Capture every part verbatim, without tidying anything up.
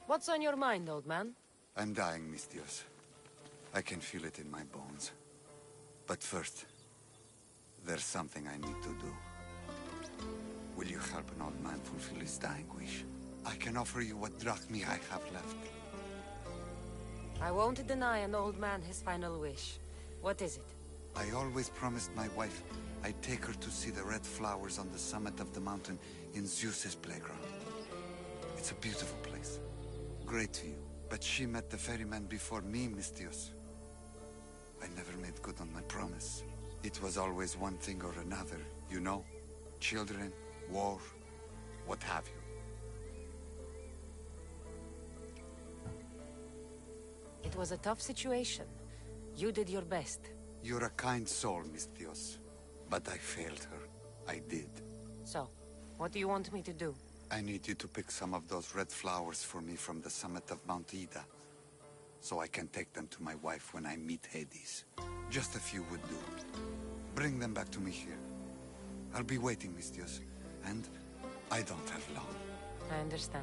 What's on your mind, old man? I'm dying, mis Dios. I can feel it in my bones. But first, there's something I need to do. Will you help an old man fulfill his dying wish? I can offer you what drachmi I have left. I won't deny an old man his final wish. What is it? I always promised my wife I'd take her to see the red flowers on the summit of the mountain in Zeus's playground. It's a beautiful place. Great view. But she met the ferryman before me, mis Dios. I never made good on my promise. It was always one thing or another, you know? Children, war, what have you. It was a tough situation. You did your best. You're a kind soul, mis Dios. But I failed her. I did. So, what do you want me to do? I need you to pick some of those red flowers for me from the summit of Mount Ida, so I can take them to my wife when I meet Hades. Just a few would do. Bring them back to me here. I'll be waiting, mis Dios, and I don't have long. I understand.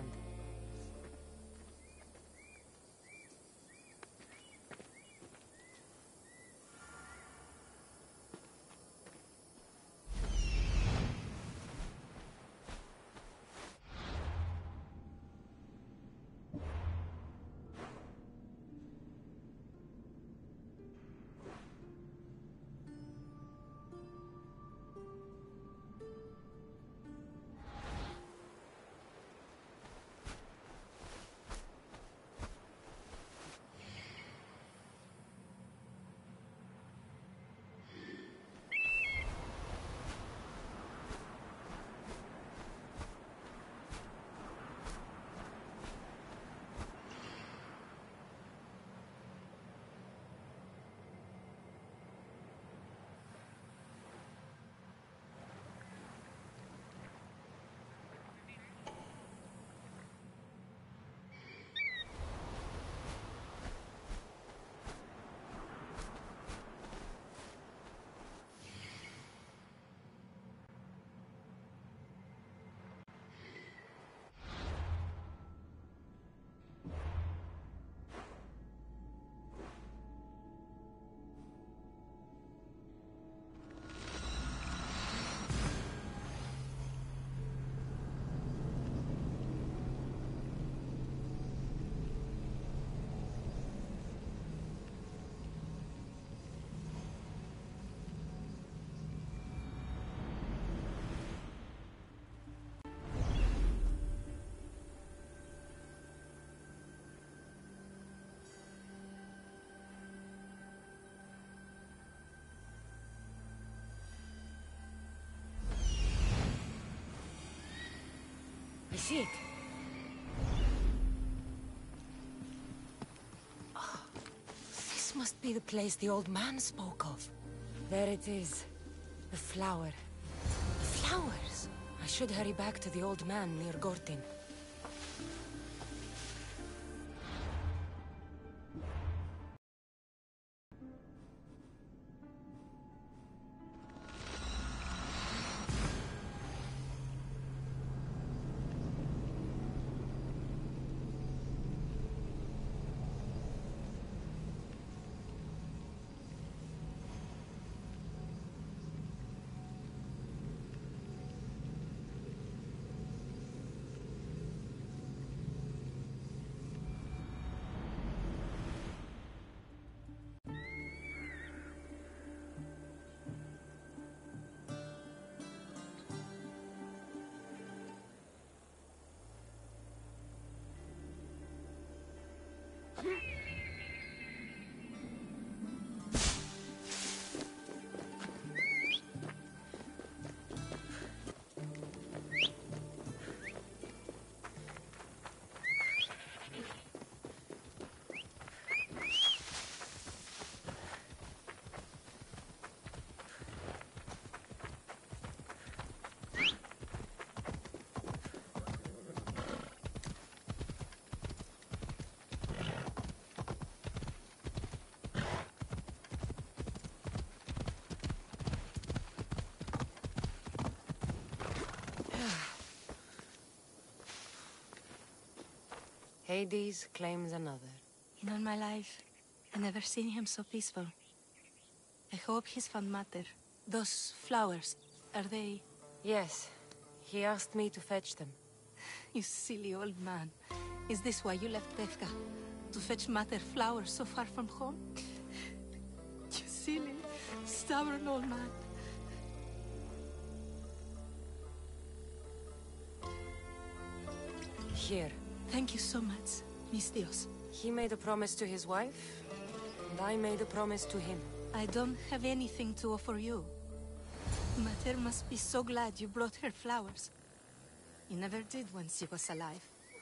I see it. Oh, this must be the place the old man spoke of. There it is. The flower. The flowers! I should hurry back to the old man near Gortin. Hades claims another. In all my life, I never seen him so peaceful. I hope he's found matter. Those flowers, are they... Yes. He asked me to fetch them. You silly old man. Is this why you left Tefka? To fetch matter flowers so far from home? You silly, stubborn old man. Here. Thank you so much, mis Dios. He made a promise to his wife, and I made a promise to him. I don't have anything to offer you. Mater must be so glad you brought her flowers. You never did when she was alive.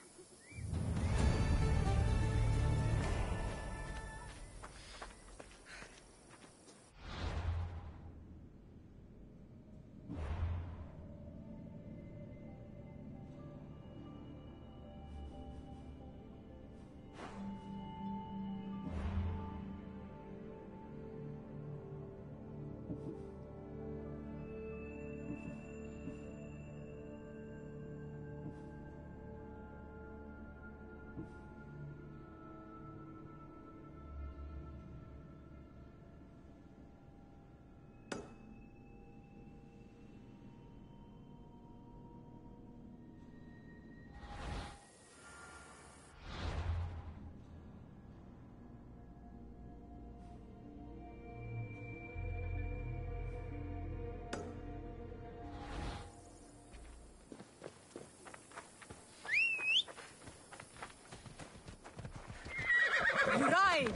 Ride!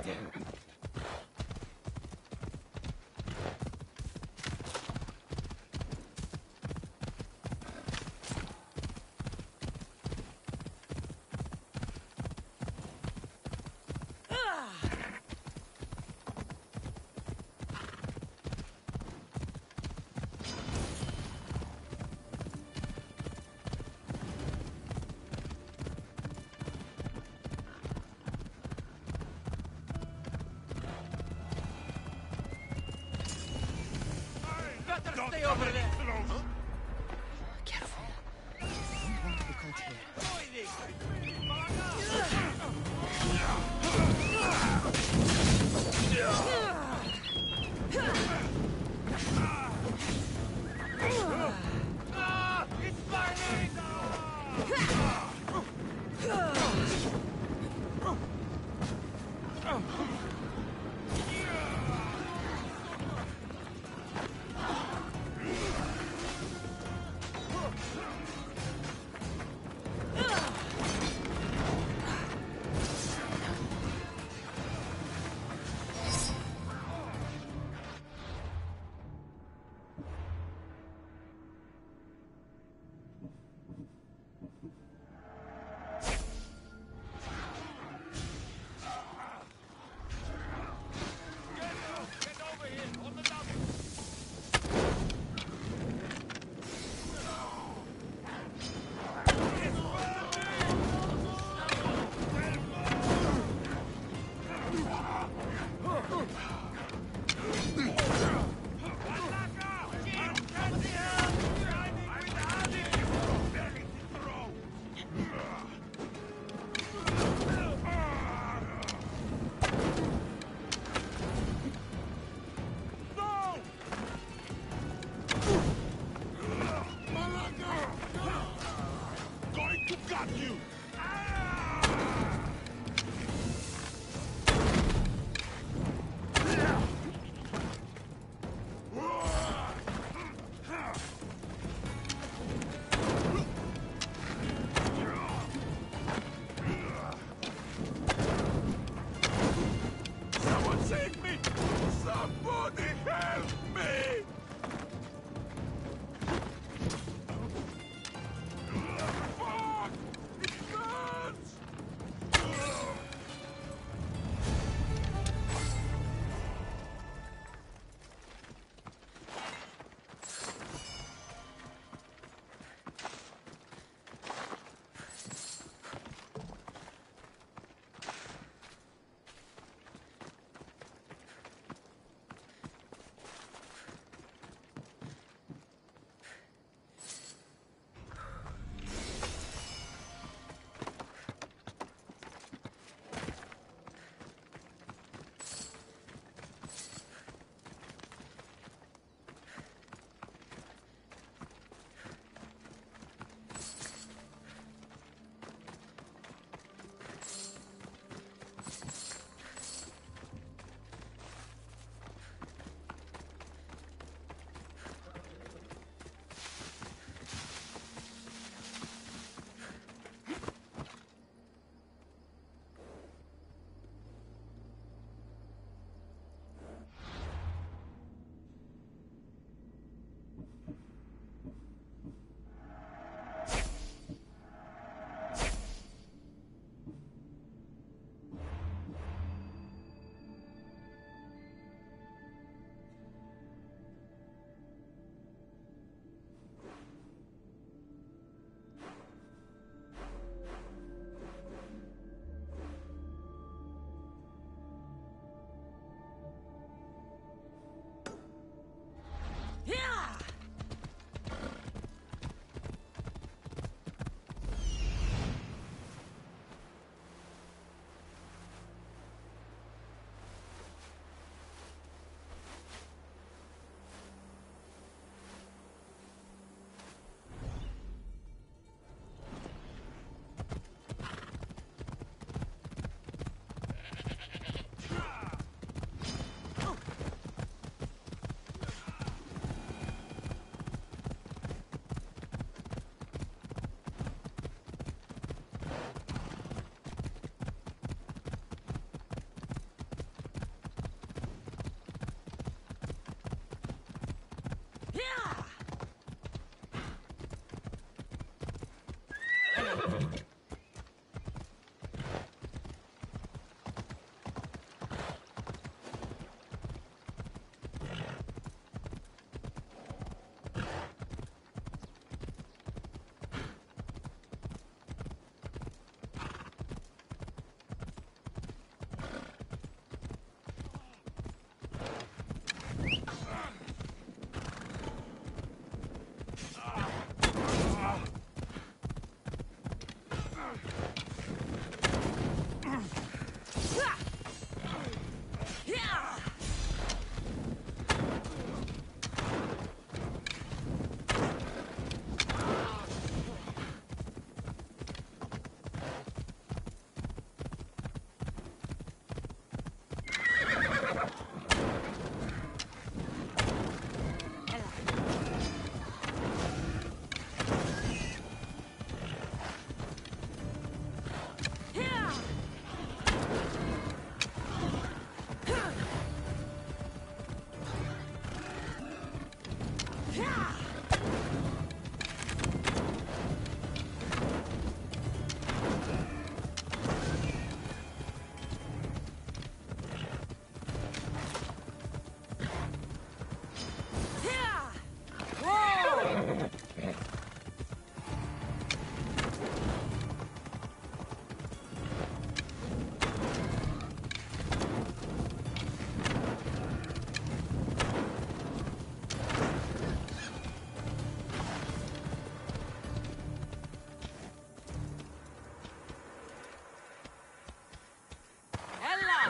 Stay over there! Careful. You don't want to be caught It's burning!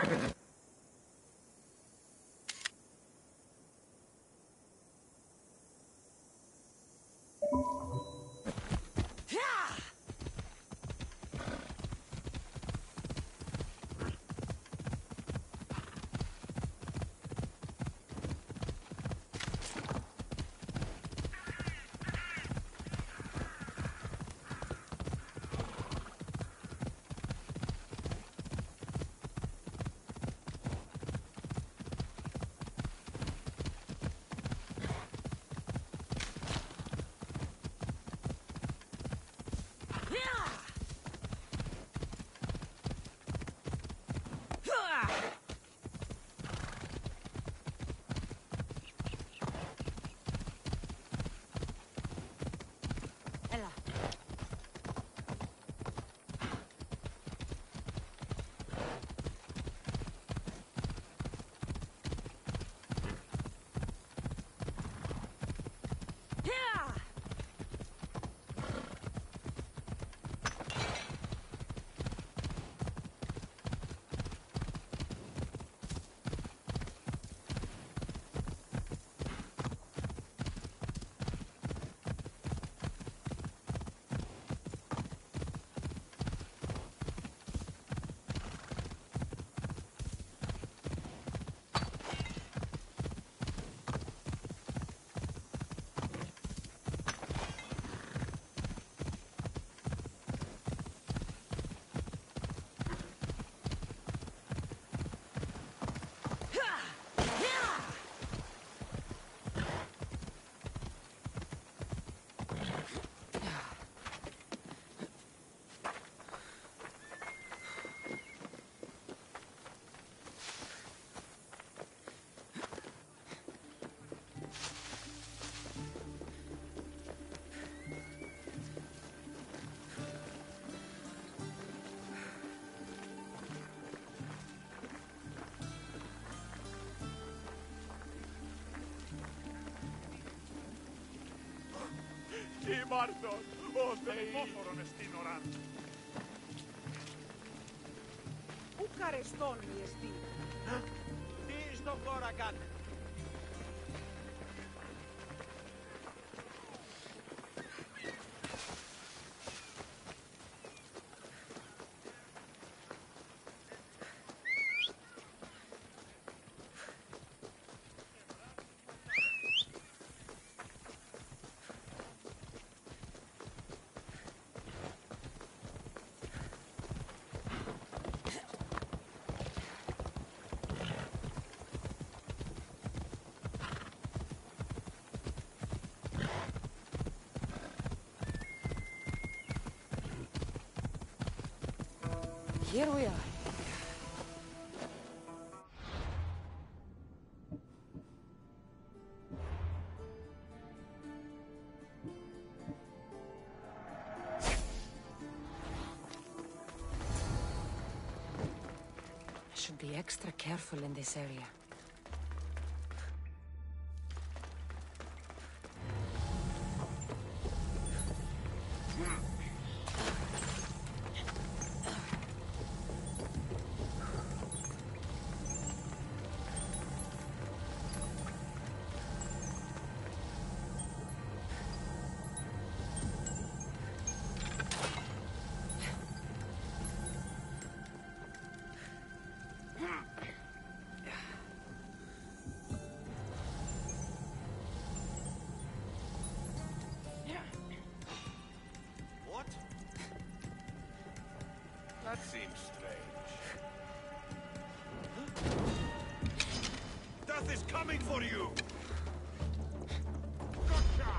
Μάρθον, ο Θεόφορον εστίν οράν. Πού καρεστών η εστίν. Τι στον χώρα κάτε. Here we are. I should be extra careful in this area. That seems strange. Death is coming for you! Gotcha!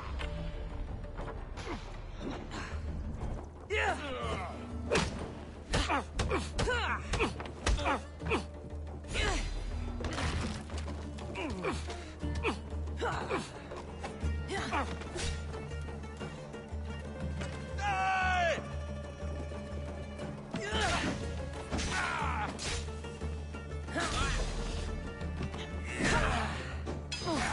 Ah!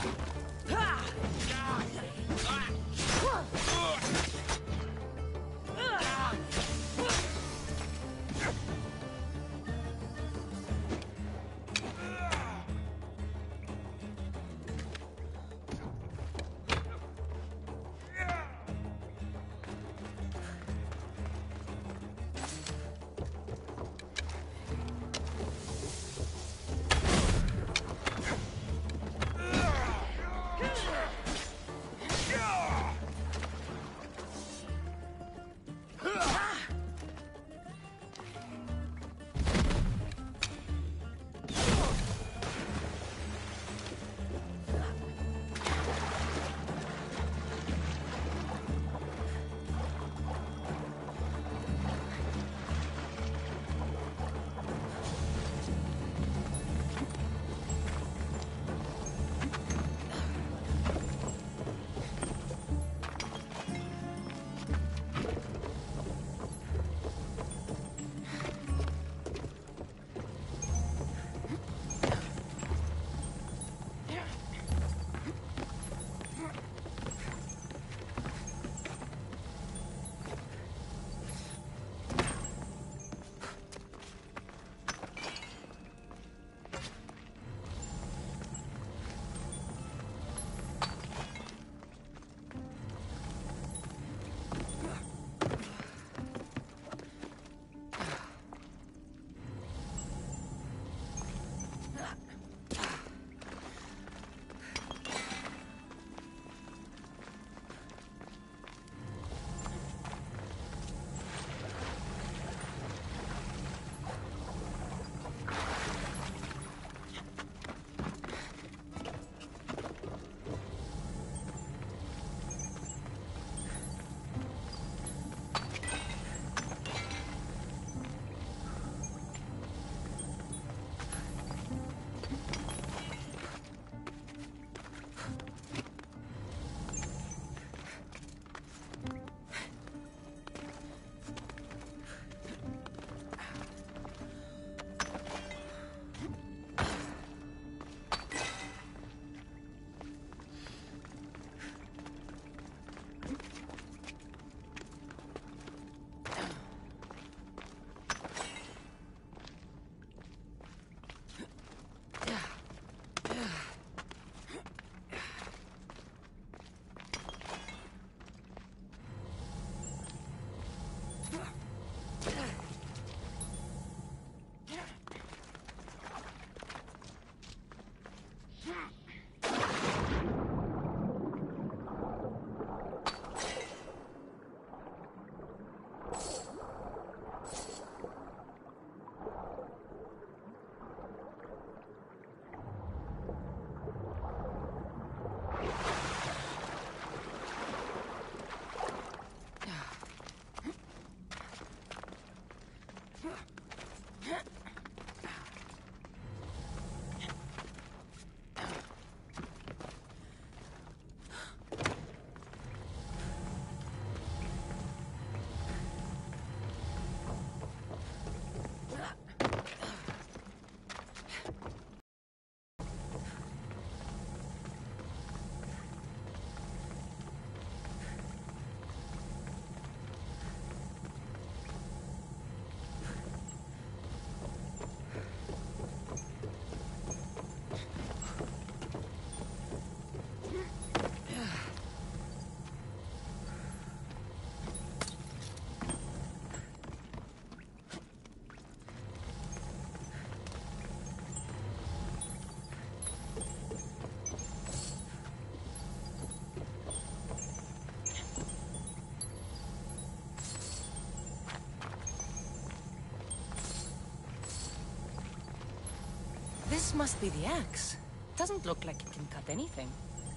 This must be the axe. Doesn't look like it can cut anything.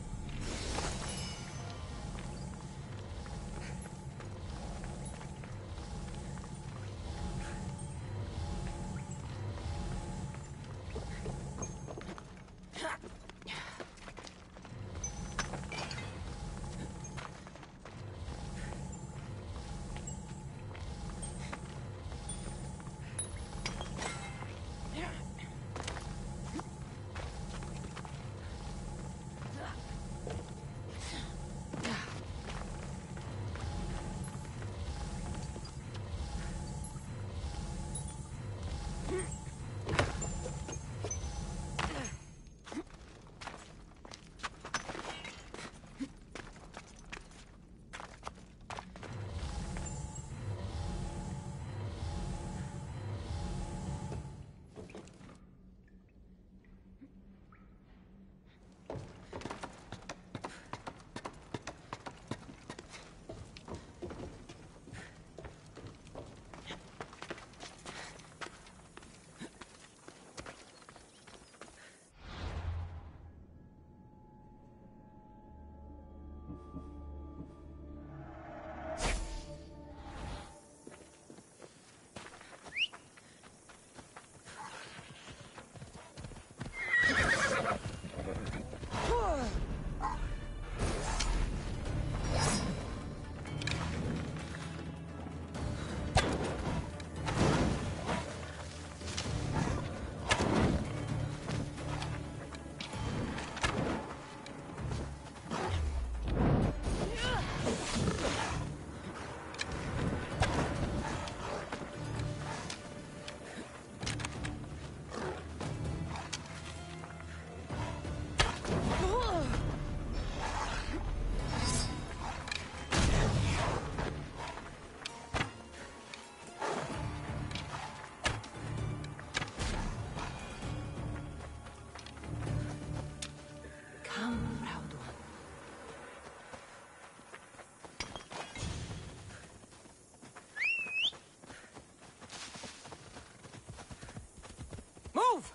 Move!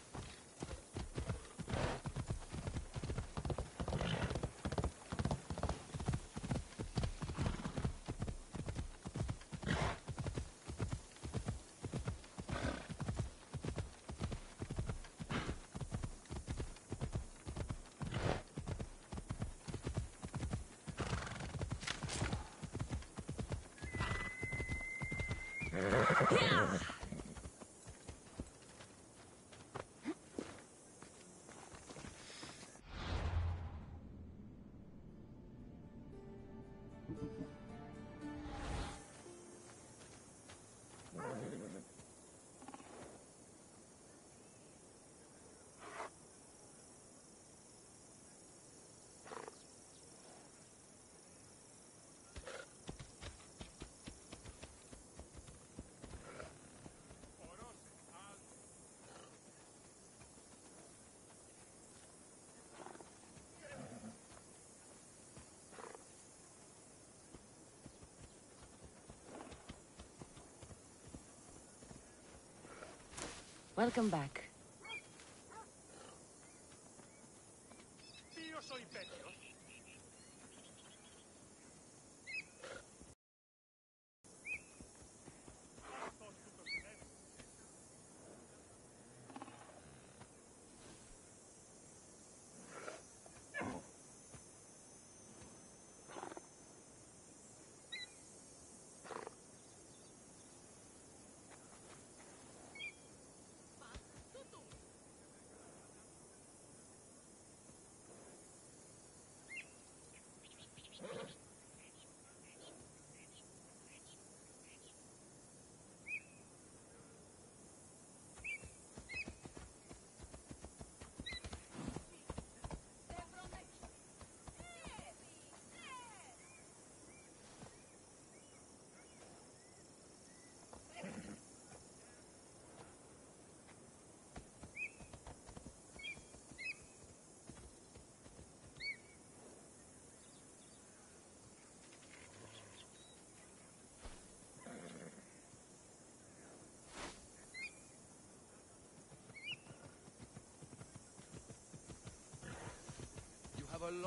Yeah! Welcome back. Io soy Petio.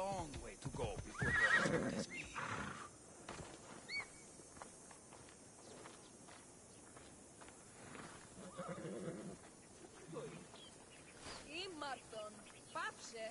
long way to go before you're as good as me. Ήμαρτον, πάψε.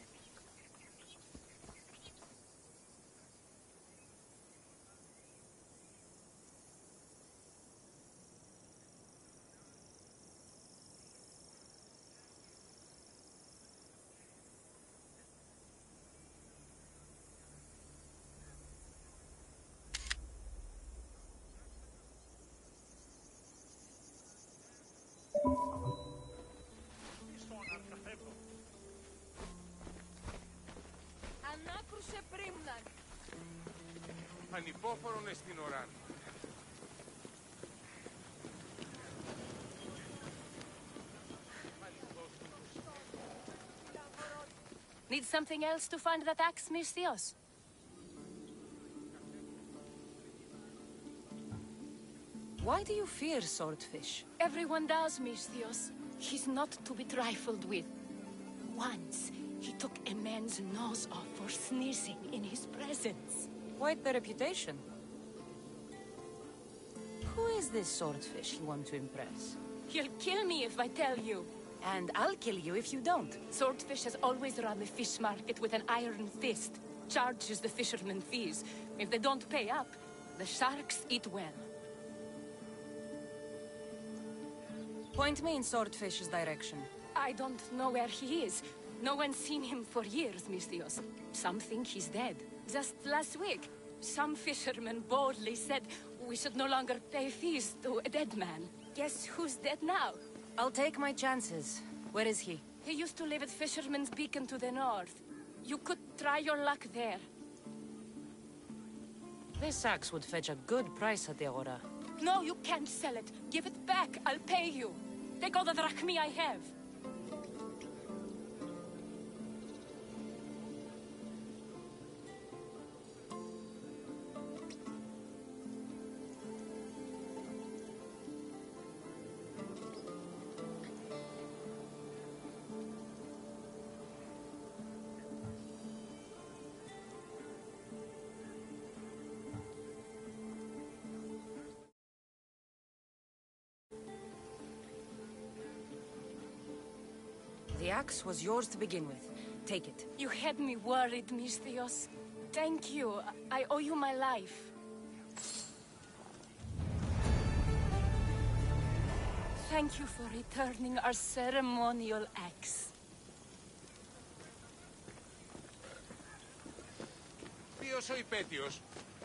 Ανάκρουσε πρίμναν. Ανυπόφορον εστιν οράν. Need something else to find that axe, Misthios? Why do you fear swordfish? Everyone does, Misthios. He's not to be trifled with. Once, he took a man's nose off for sneezing in his presence. Quite the reputation. Who is this swordfish you want to impress? He'll kill me if I tell you. And I'll kill you if you don't. Swordfish has always run the fish market with an iron fist. Charges the fishermen fees. If they don't pay up, the sharks eat well. Point me in Swordfish's direction. I don't know where he is. No one's seen him for years, Misthios. Some think he's dead. Just last week, some fishermen boldly said we should no longer pay fees to a dead man. Guess who's dead now? I'll take my chances. Where is he? He used to live at Fisherman's Beacon to the north. You could try your luck there. This axe would fetch a good price at the Aura. No, you can't sell it. Give it back. I'll pay you. Take all the drachmi I have. The axe was yours to begin with. Take it. You had me worried, Misthios. Thank you. I owe you my life. Thank you for returning our ceremonial axe. Ποιος ο υπέτειος?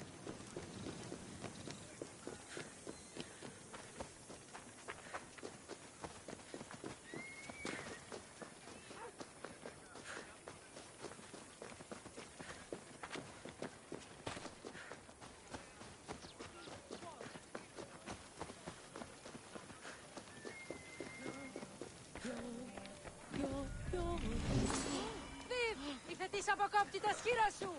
Viv, ήρθε της αποκόπτη τα σχήρα σου!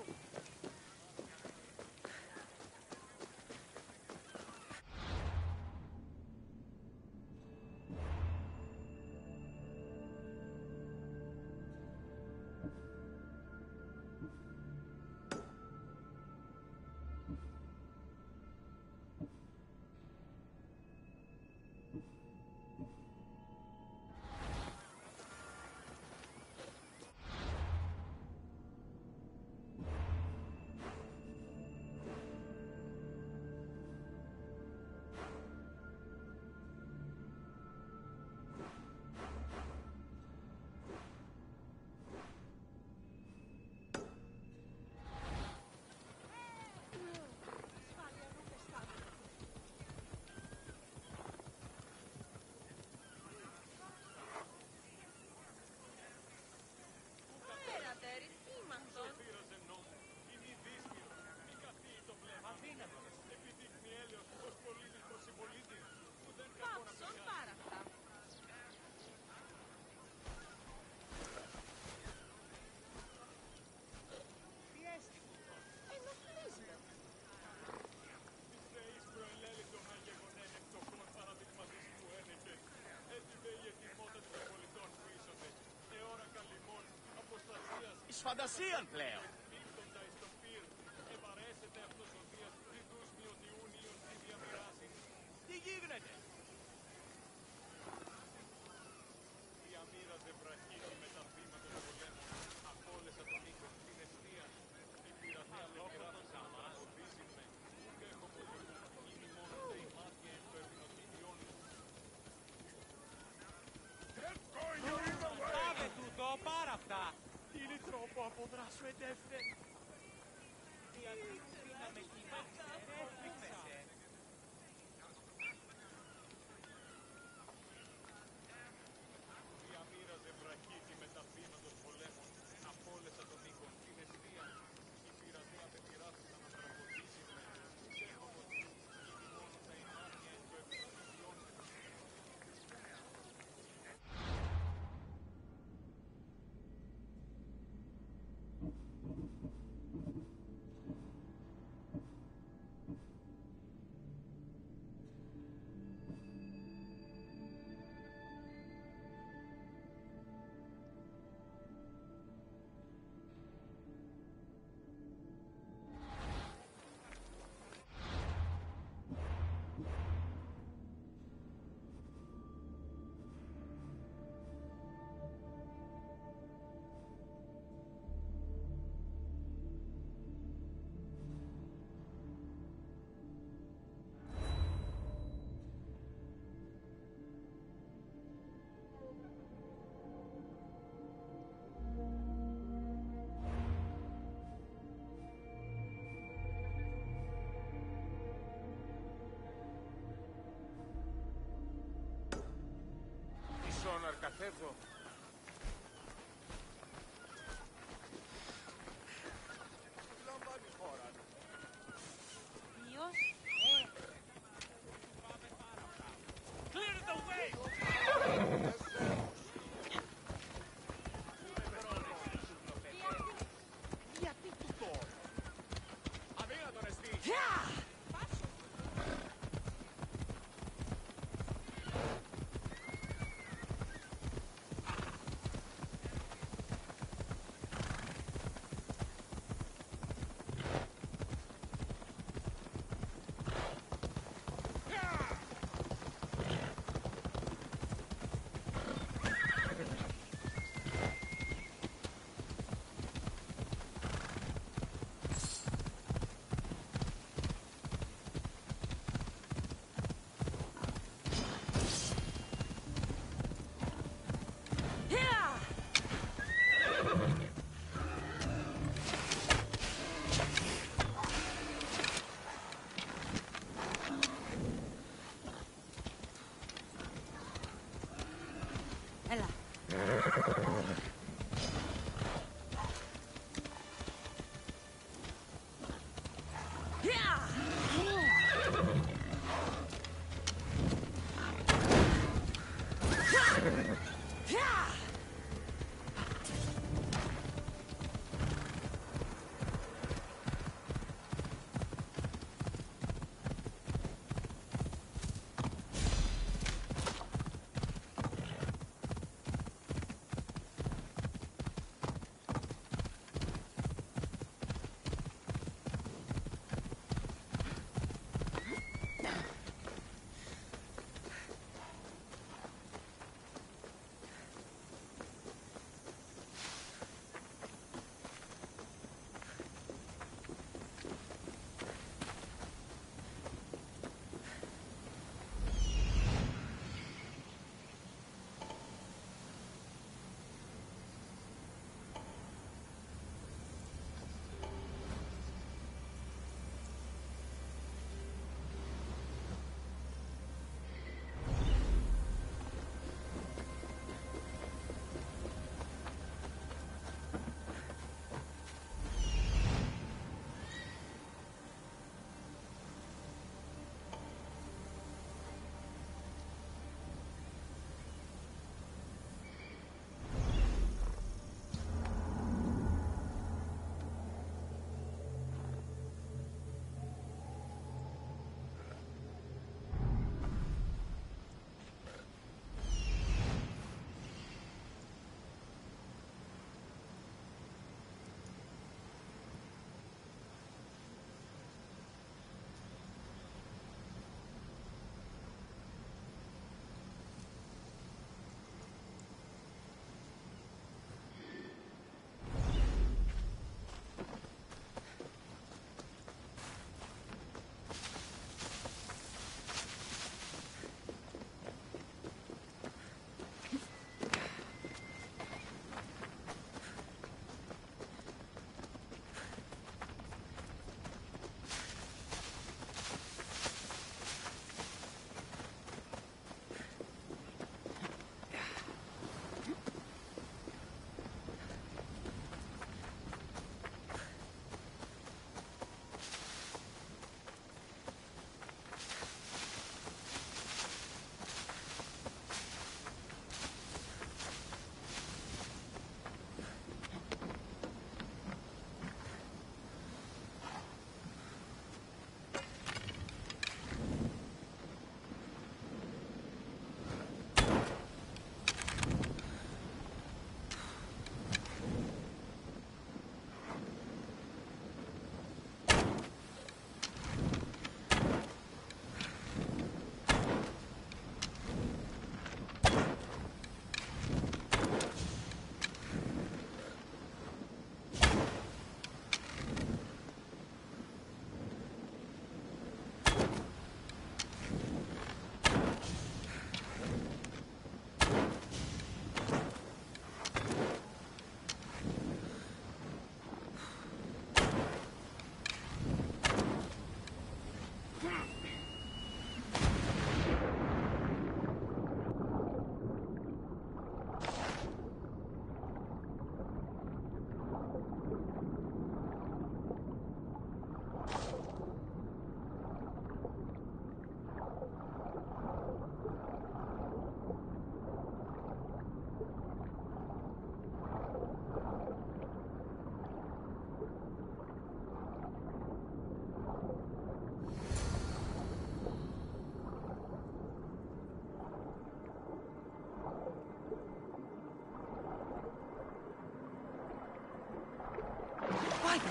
Εις φαντασίαν πλέον. αποδράσω εντεύθεν. Διαμοίραζε βραχίτη με τα βήματος πολέμων από όλες τα των οίκων την αιστεία. Η πειρατεία πεπειράθη να μας τραγουδήσει με ούτε όμως ήδη μόνο τα ημάνια εν το ευρωβιών. Ισόν αρκαθεύω. Λαμβάνει χώρα. Ποιος? Clear the way! Γιατί του τώρα. Αδύνατον εστί. Έλα.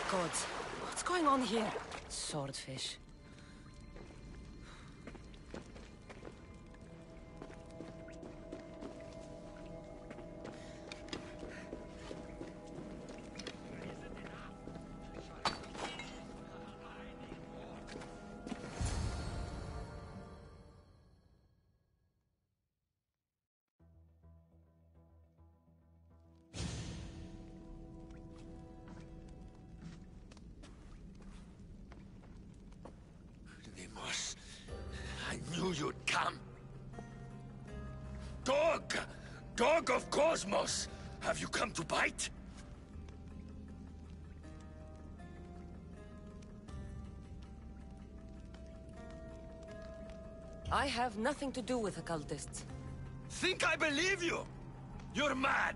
gods, what's going on here? Swordfish. Demos, I knew you'd come. Dog! Dog of Cosmos! Have you come to bite? I have nothing to do with occultists. Think I believe you? You're mad!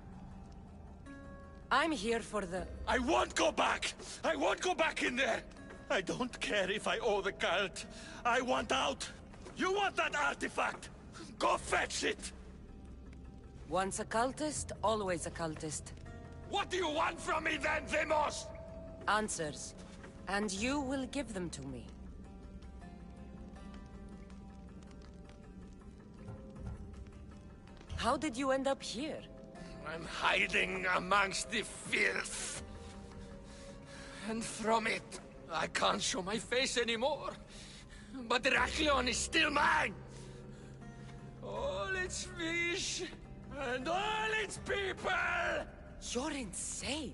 I'm here for the... I won't go back! I won't go back in there! I don't care if I owe the cult. I want out! You want that artifact? Go fetch it! Once a cultist, always a cultist. What do you want from me then, Demos? Answers. And you will give them to me. How did you end up here? I'm hiding amongst the filth. And from it, I can't show my face anymore. But Heraklion is still mine! All its fish, and all its people! You're insane.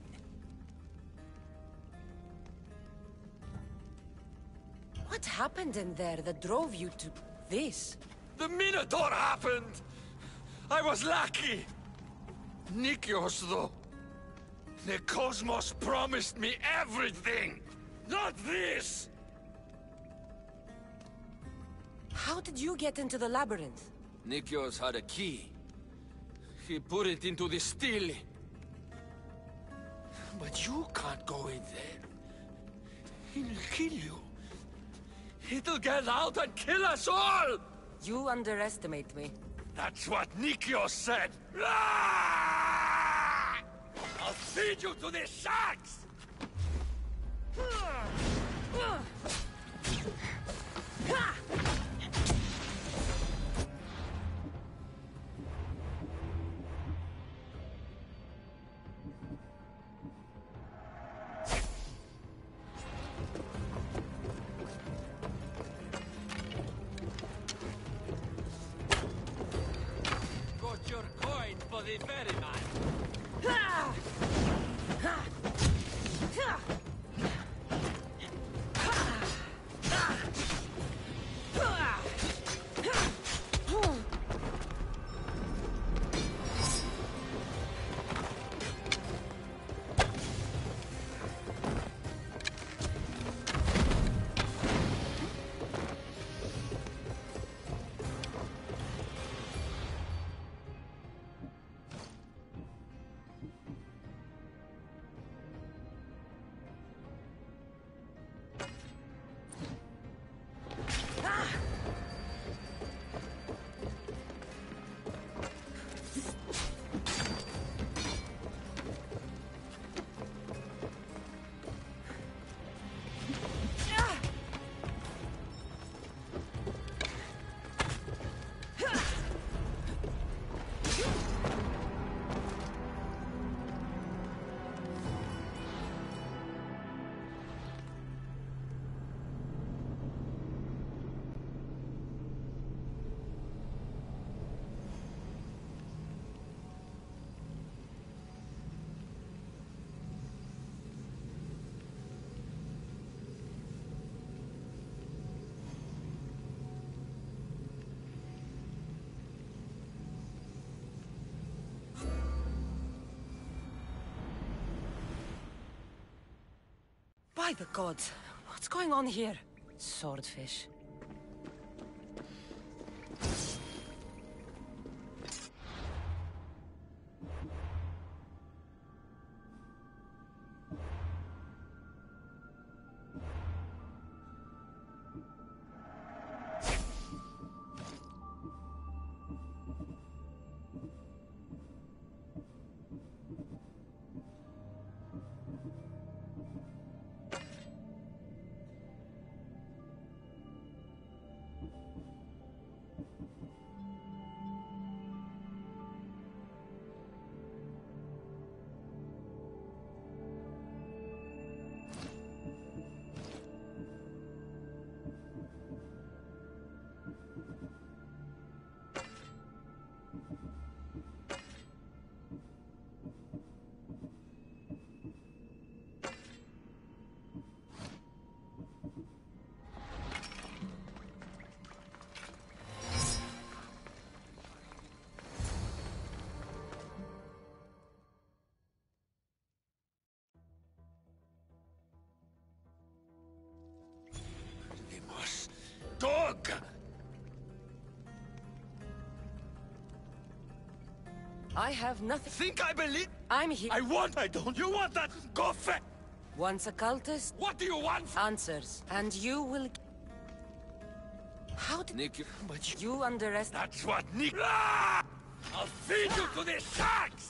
What happened in there that drove you to this? The Minotaur happened! I was lucky! Nikios, though. The Cosmos promised me everything! Not this! How did you get into the labyrinth? Nikios had a key. He put it into the stele. But you can't go in there. He'll kill you. It'll get out and kill us all! You underestimate me. That's what Nikios said! Ah! I'll feed you to the sharks! Got your coin for the ferryman. By the gods, what's going on here? Swordfish. I have nothing. Think I believe? I'm here. I want. I don't. You want that? Go fetch. Once a cultist, What do you want? answers, and you will. How did Nick, but you. you underestimate? That's what Nick. Ah! I'll feed you to the sharks.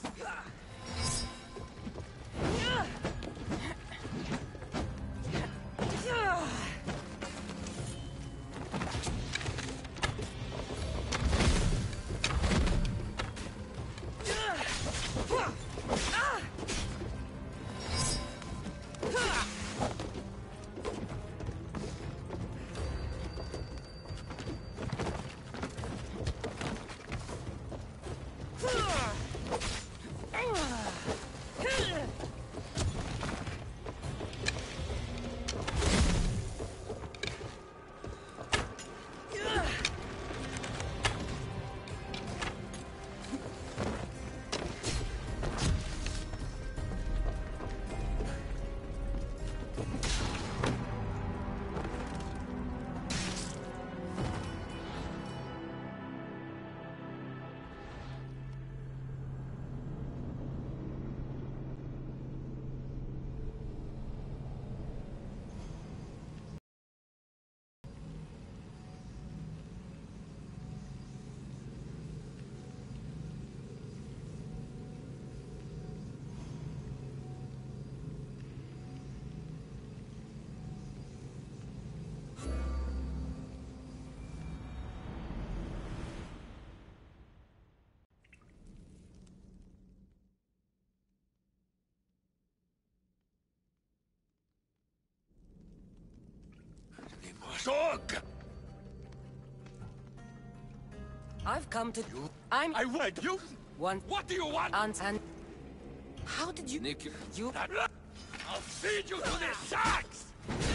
Dog! I've come to. You. I'm. I want you. One. What do you want? Aunt and. How did you? Nick, You. I'll feed you to the sharks.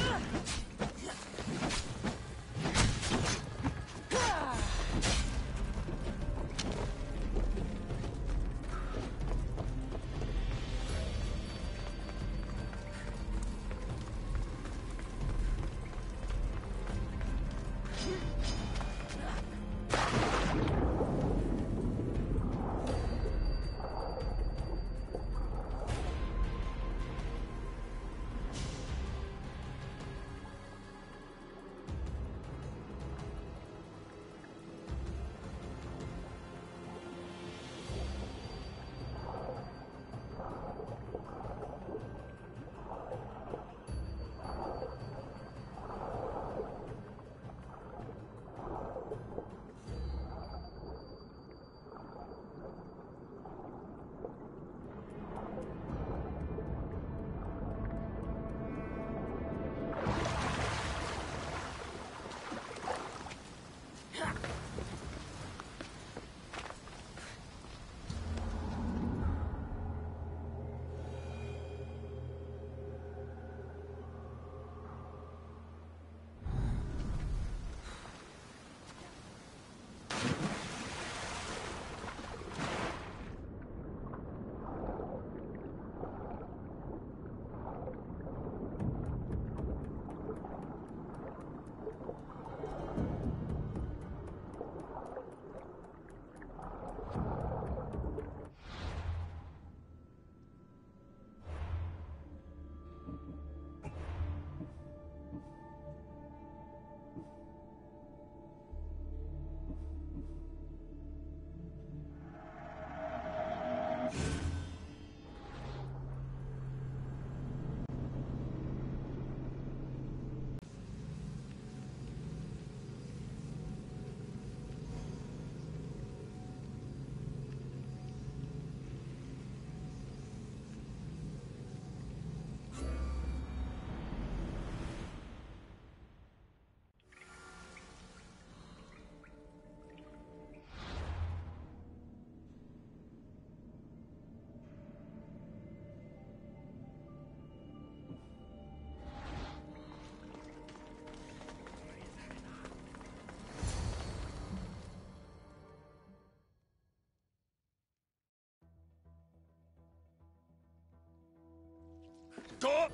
Door!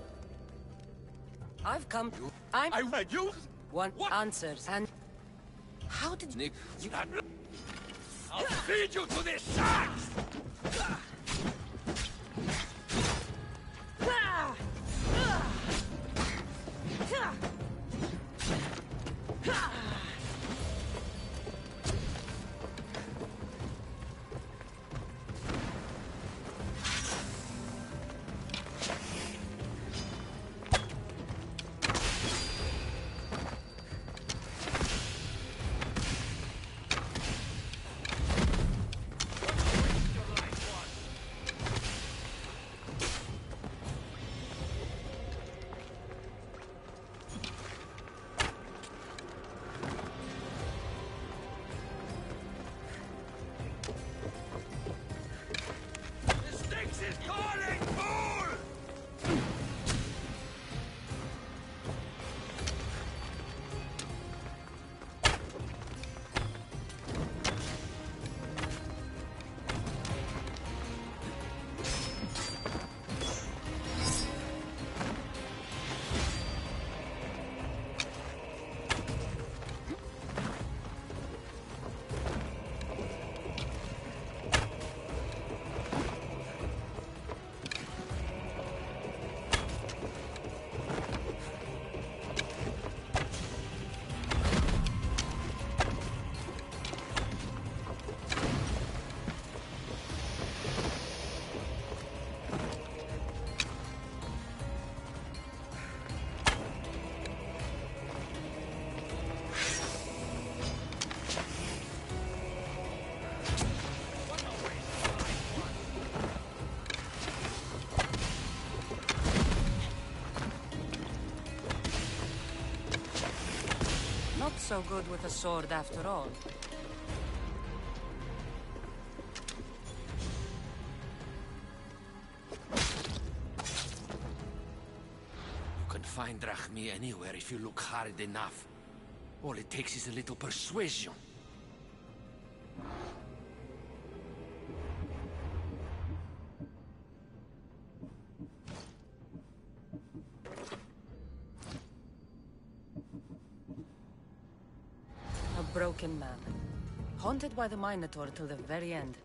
I've come. I'm. I want you. One What? answers and. How did Nick, you? I'll feed you to the sharks! Not so good with a sword after all. You can find Drachmi anywhere if you look hard enough. All it takes is a little persuasion. A broken man. Haunted by the Minotaur till the very end.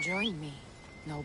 Join me, noble.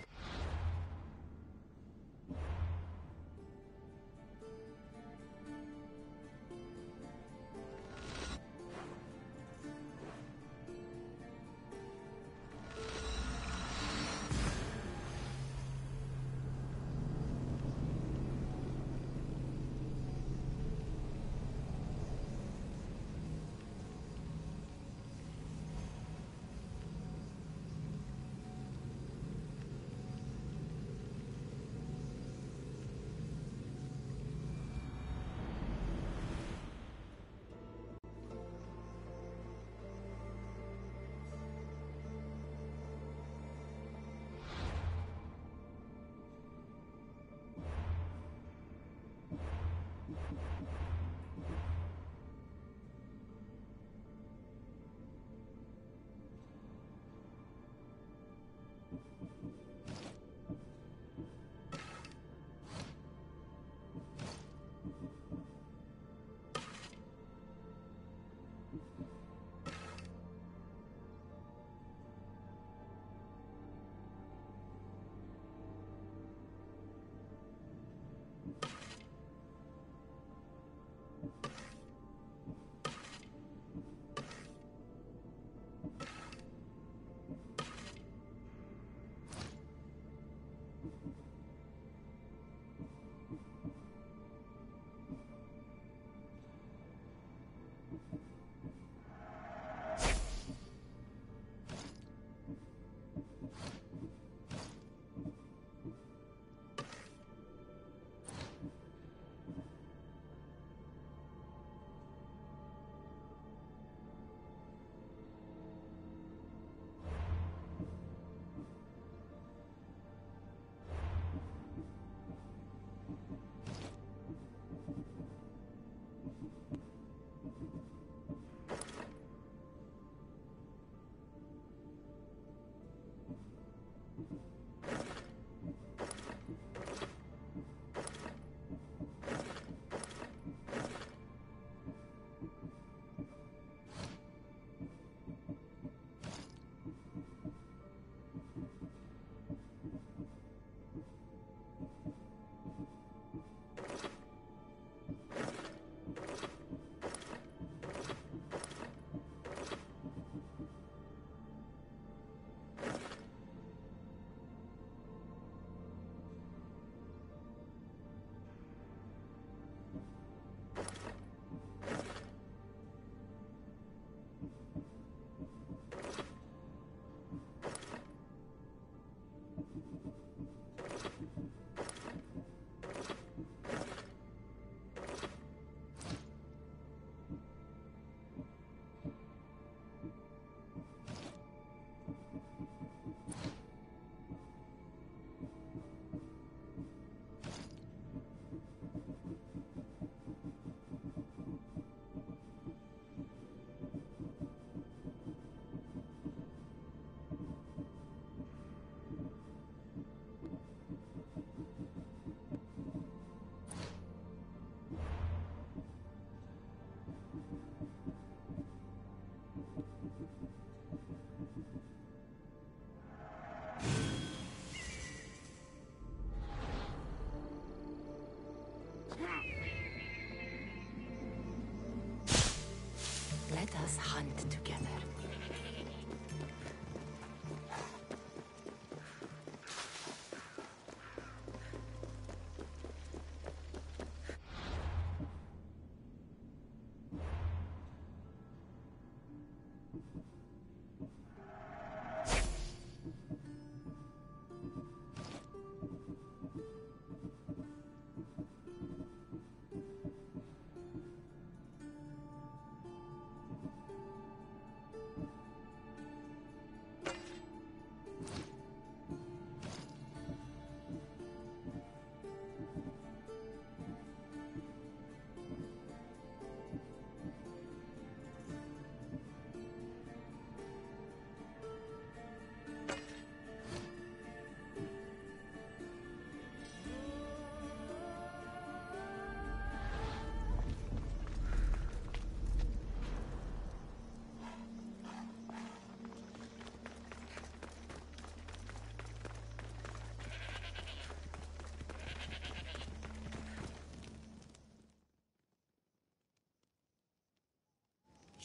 Let us hunt together.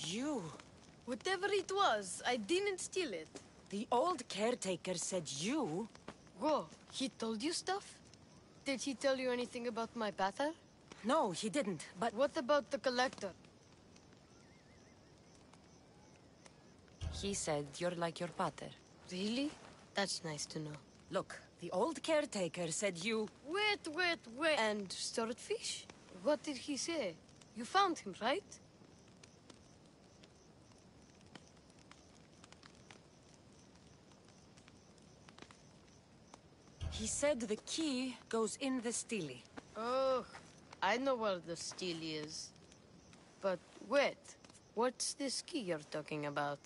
you. Whatever it was, I didn't steal it. The old caretaker said you. Whoa, he told you stuff? Did he tell you anything about my pater? No, he didn't, but... What about the collector? He said you're like your pater. Really? That's nice to know. Look, the old caretaker said you... Wait, wait, wait. And swordfish? What did he say? You found him, right? He said the key goes in the stele. Oh, I know where the steel is. But wait, what's this key you're talking about?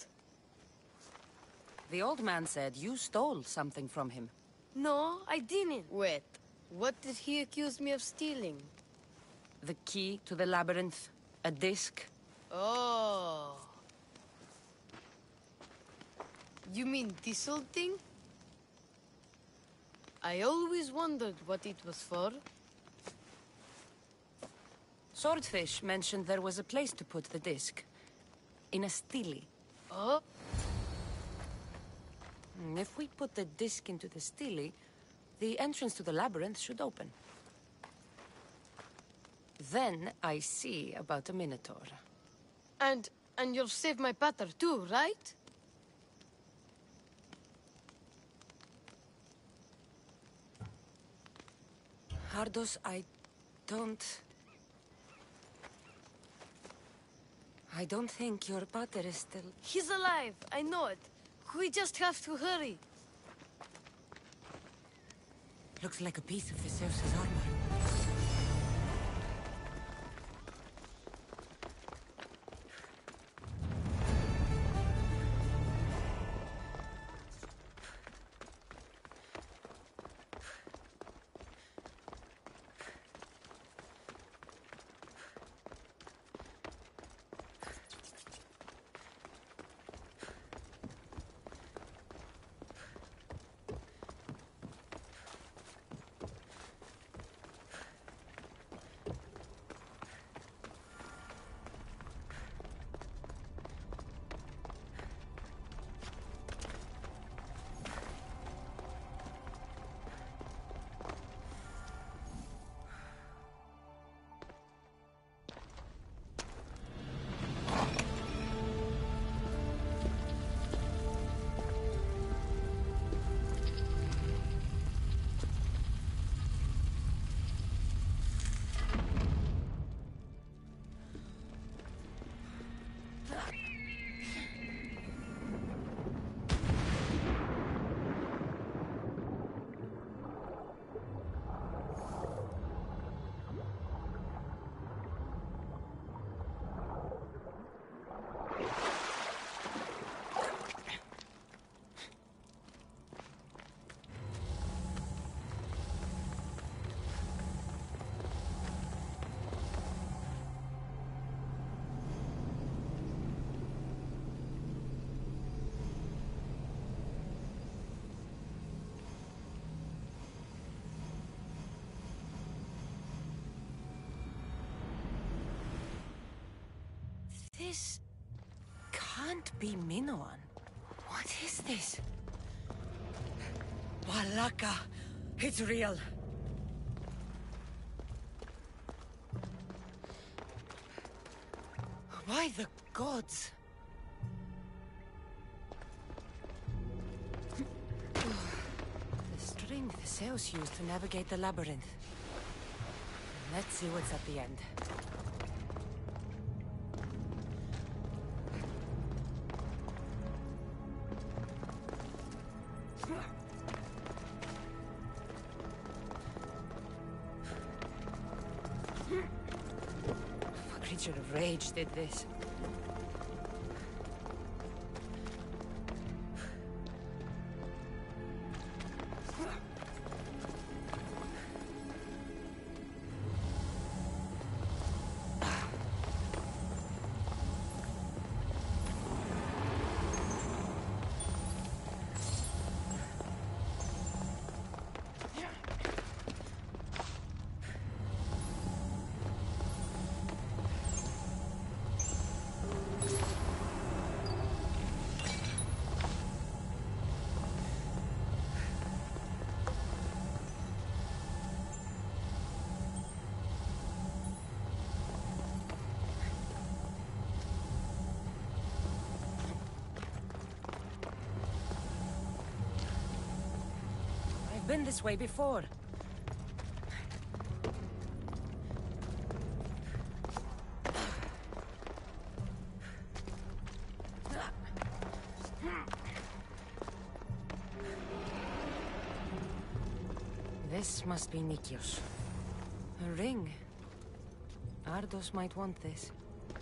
The old man said you stole something from him. No, I didn't. Wait, what did he accuse me of stealing? The key to the labyrinth, a disc. Oh. You mean this old thing? I always wondered what it was for. Swordfish mentioned there was a place to put the disc. In a stele. Oh? Mm, If we put the disc into the stele, the entrance to the labyrinth should open. Then I see about a minotaur. And, and you'll save my pater too, right? Hardos, I don't... I don't think your pater is still... He's alive, I know it. We just have to hurry. Looks like a piece of Theseus' armor. This can't be Minoan. What is this? Walaka! It's real! Why the gods? The string Theseus used to navigate the labyrinth. Let's see what's at the end. A creature of rage did this. been this way before. This must be Nikios. A ring. Ardos might want this.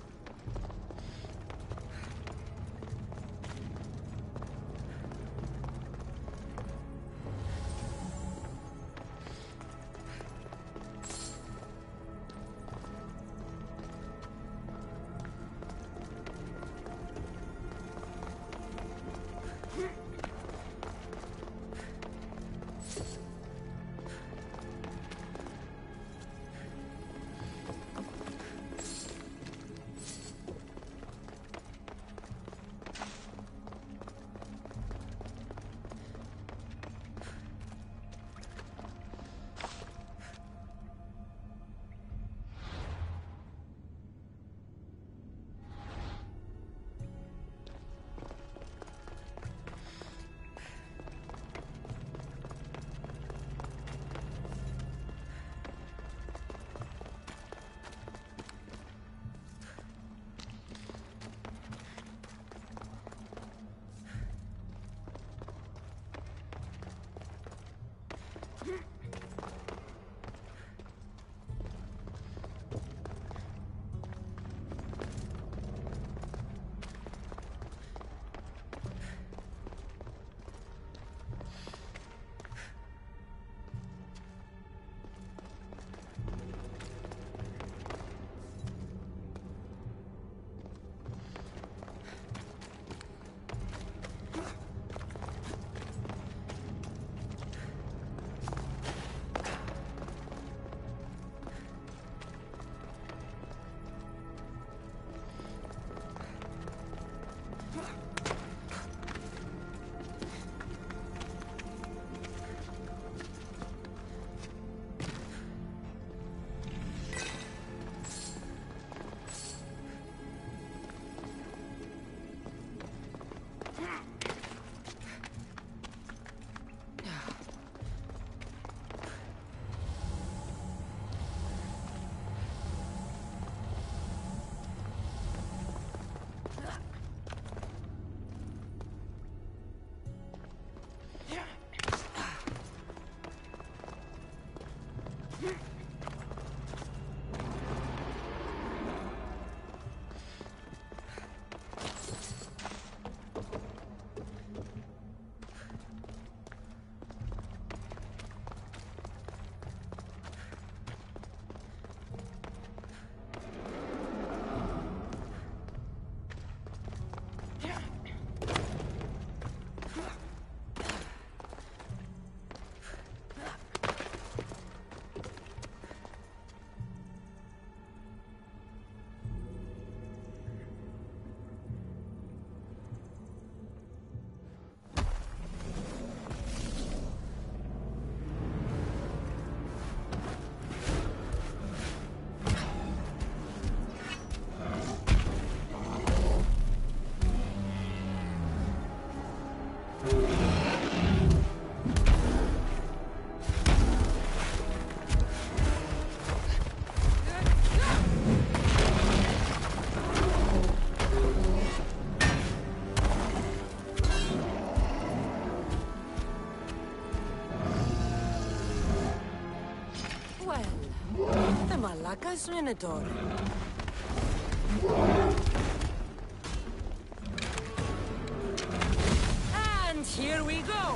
Malakas Renator. And here we go.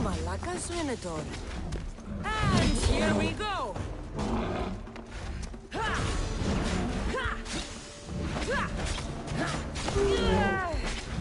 Malakas Venator. And here we go! Ha! Ha! Ha! Yeah!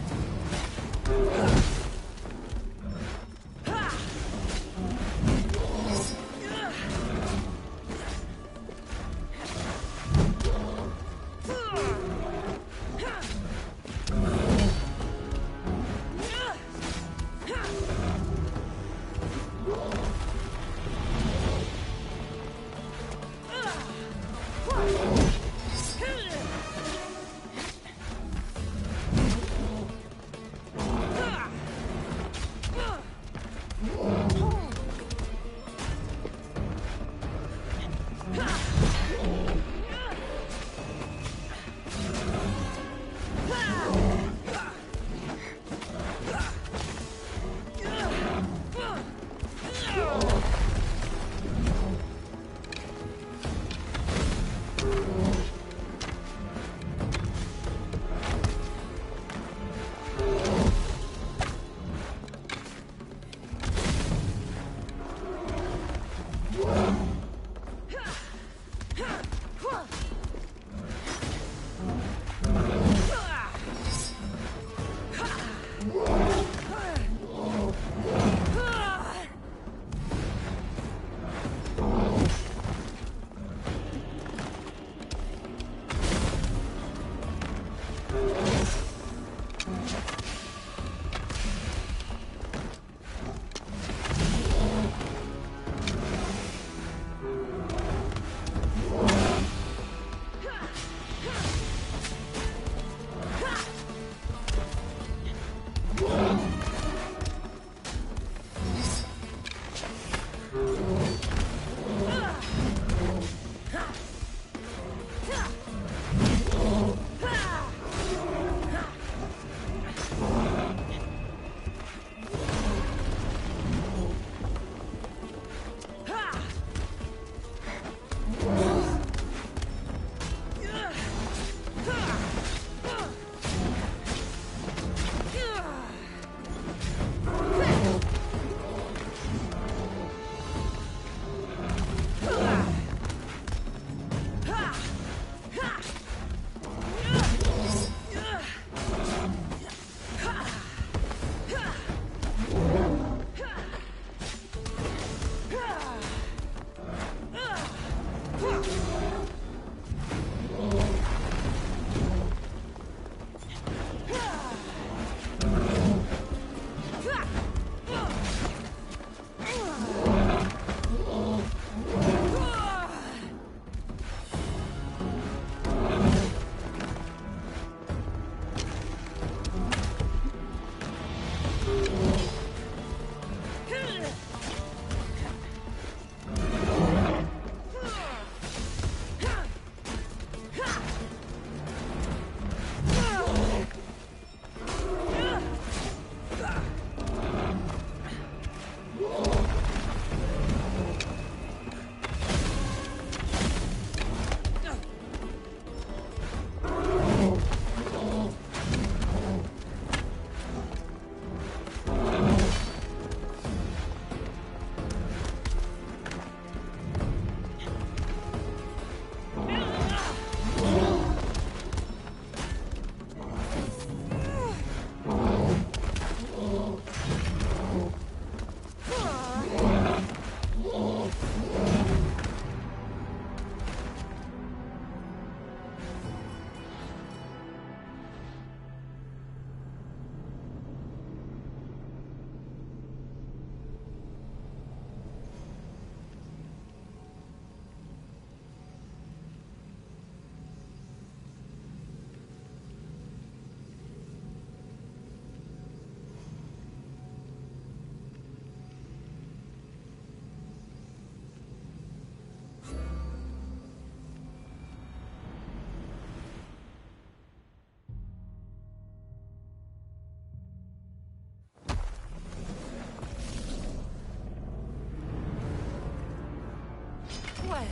Well,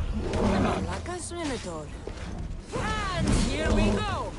Malakas Venator. And here we go!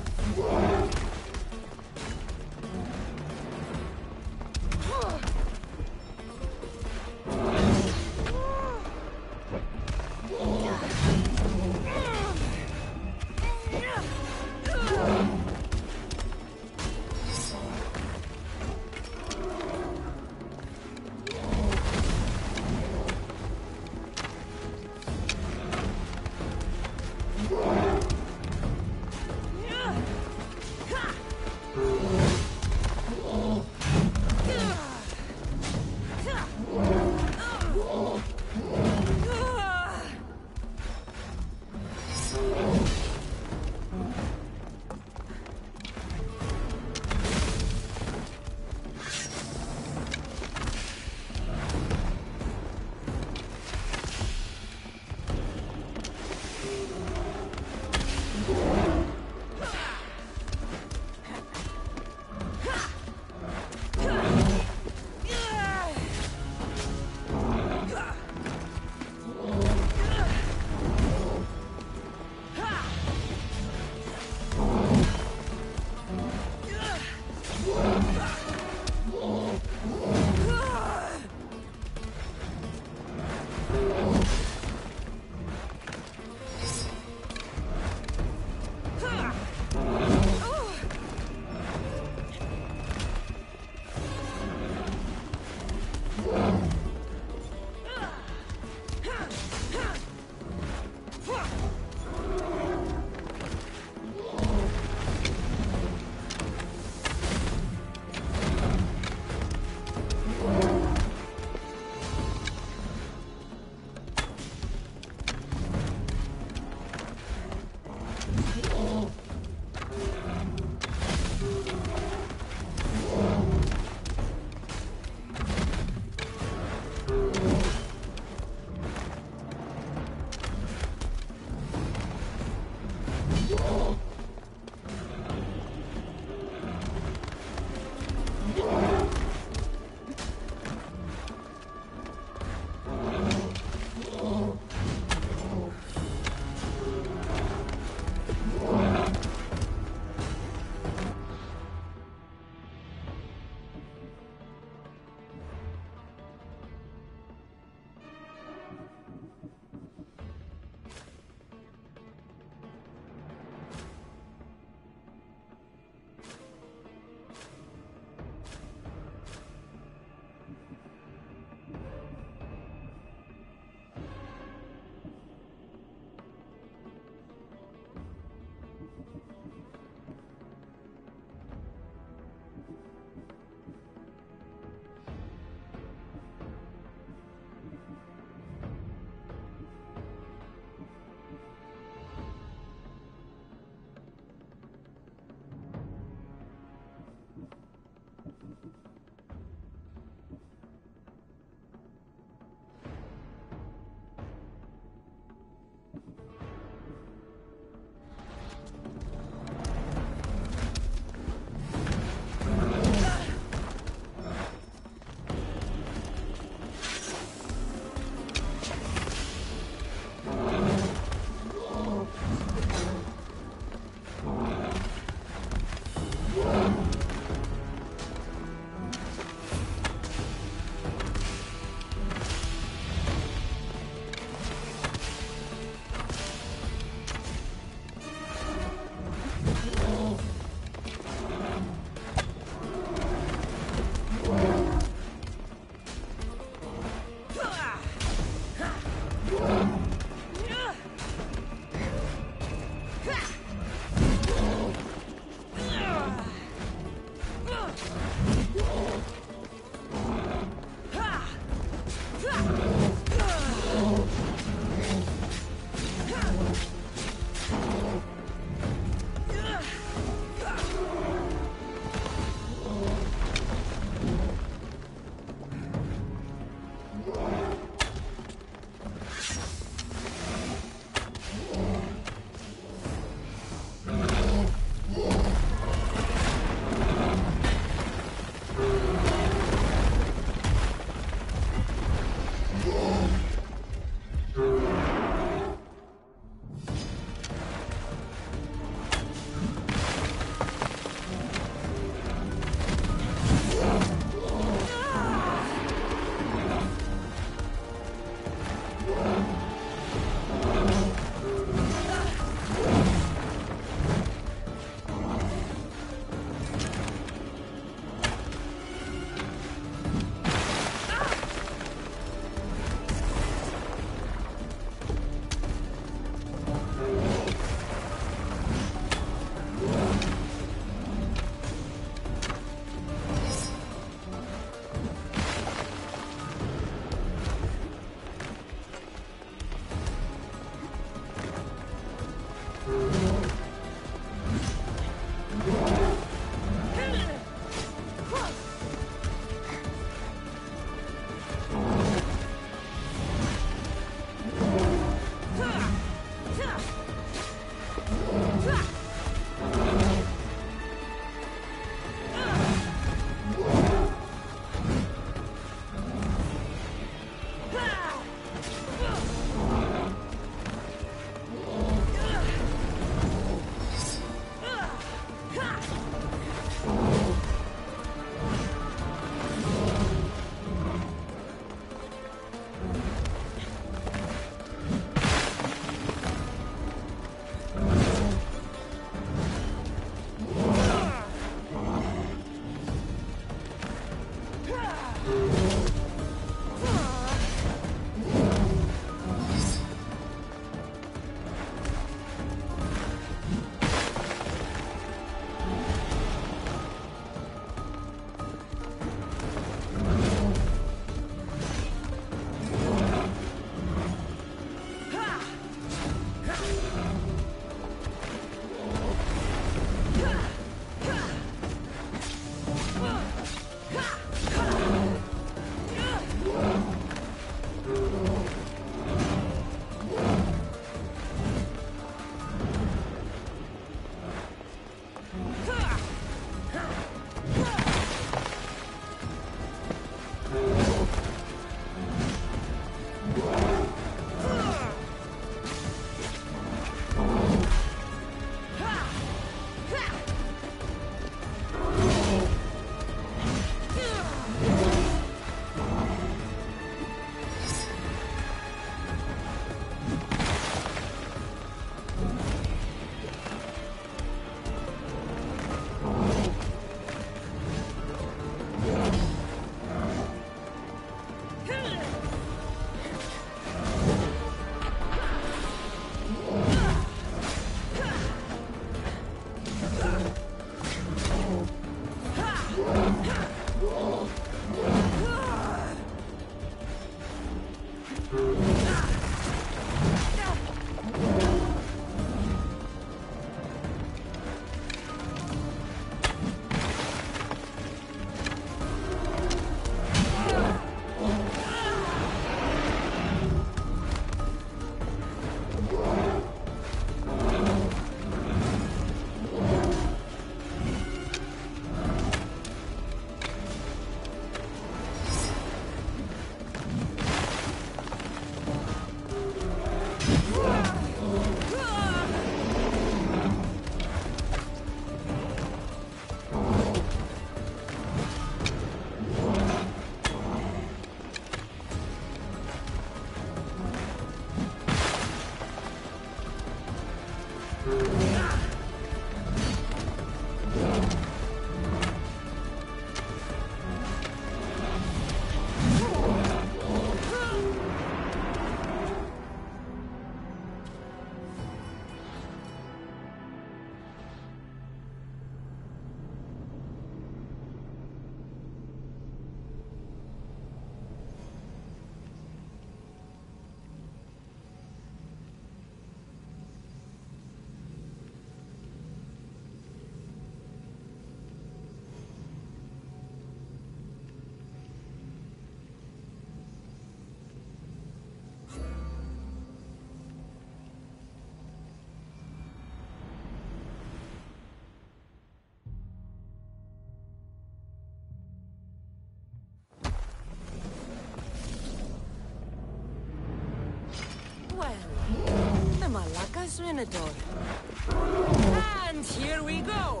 Well, the Malacca's Renador. And here we go!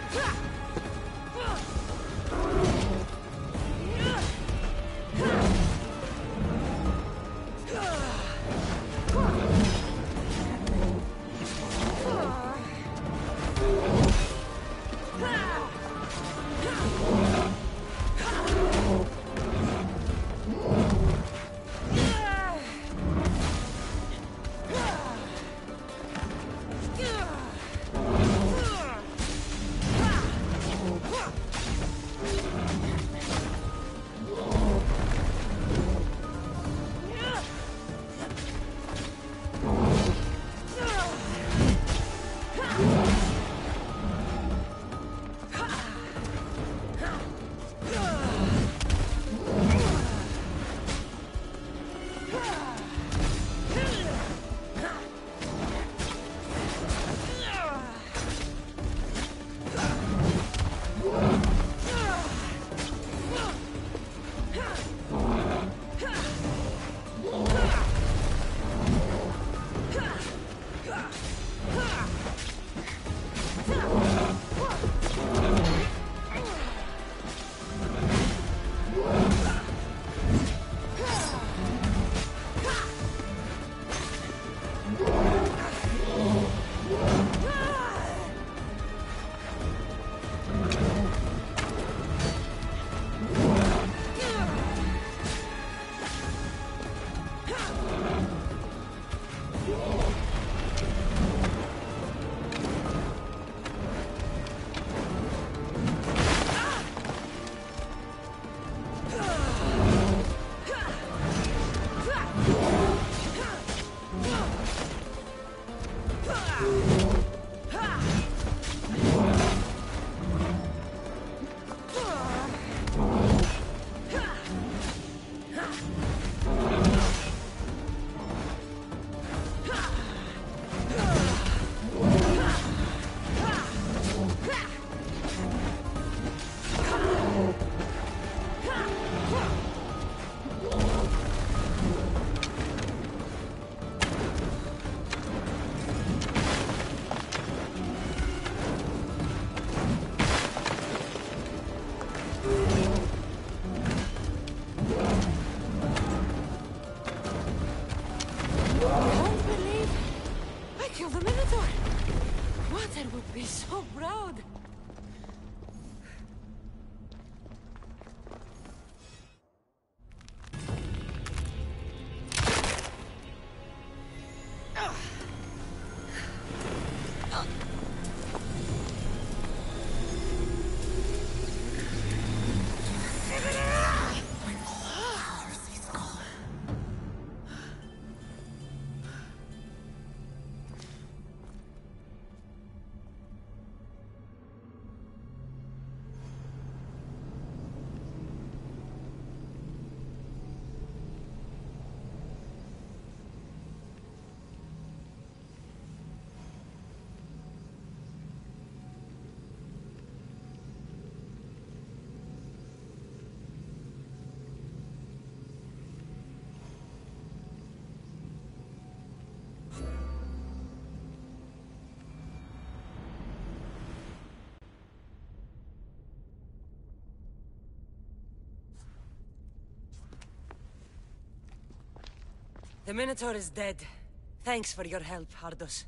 The Minotaur is dead. Thanks for your help, Ardos.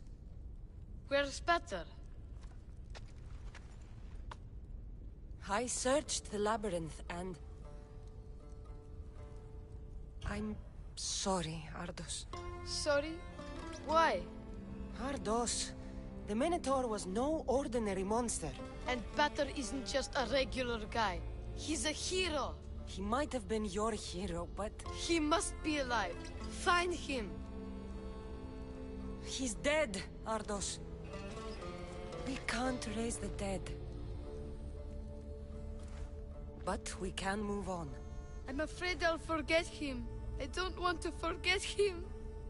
Where's Peter? I searched the labyrinth and... I'm sorry, Ardos. Sorry? Why? Ardos, the Minotaur was no ordinary monster. And Peter isn't just a regular guy. He's a hero. He might have been your hero, but... He must be alive. Find him. He's dead, Ardos. We can't raise the dead. But we can move on. I'm afraid I'll forget him. I don't want to forget him.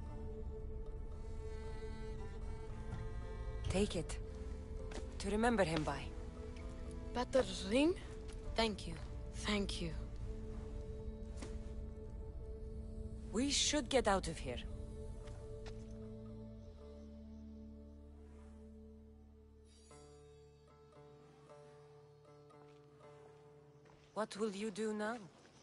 Take it. To remember him by. Peter's ring? Thank you. Thank you. We should get out of here. What will you do now?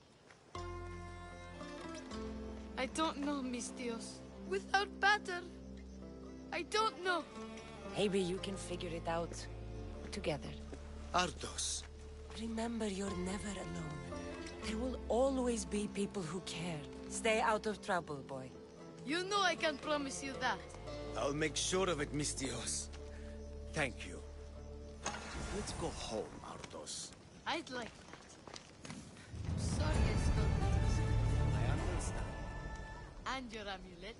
I don't know, mis Dios. Without Pater, I don't know. Maybe you can figure it out. Together. Ardos. Remember, you're never alone. There will always be people who care. Stay out of trouble, boy. You know I can promise you that. I'll make sure of it, mis Dios. Thank you. Let's go home, Ardos. I'd like that. I'm sorry I stole things. I understand. And your amulet.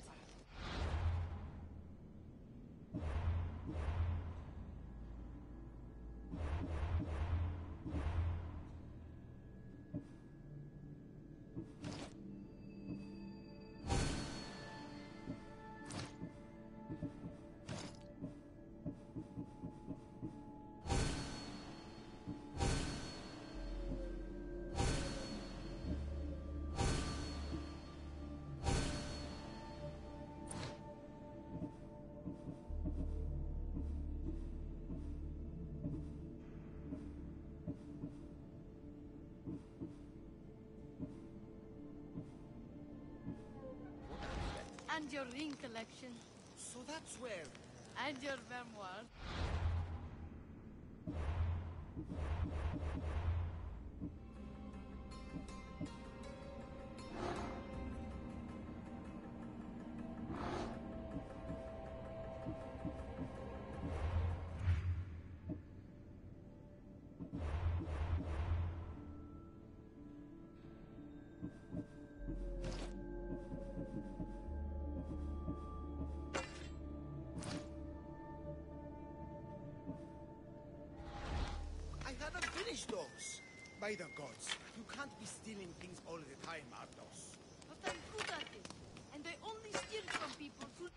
And your ring collection. So that's where... And your memoir. I haven't finished those. By the gods, you can't be stealing things all the time, Ardos. But I'm good at it. And I only steal from people who...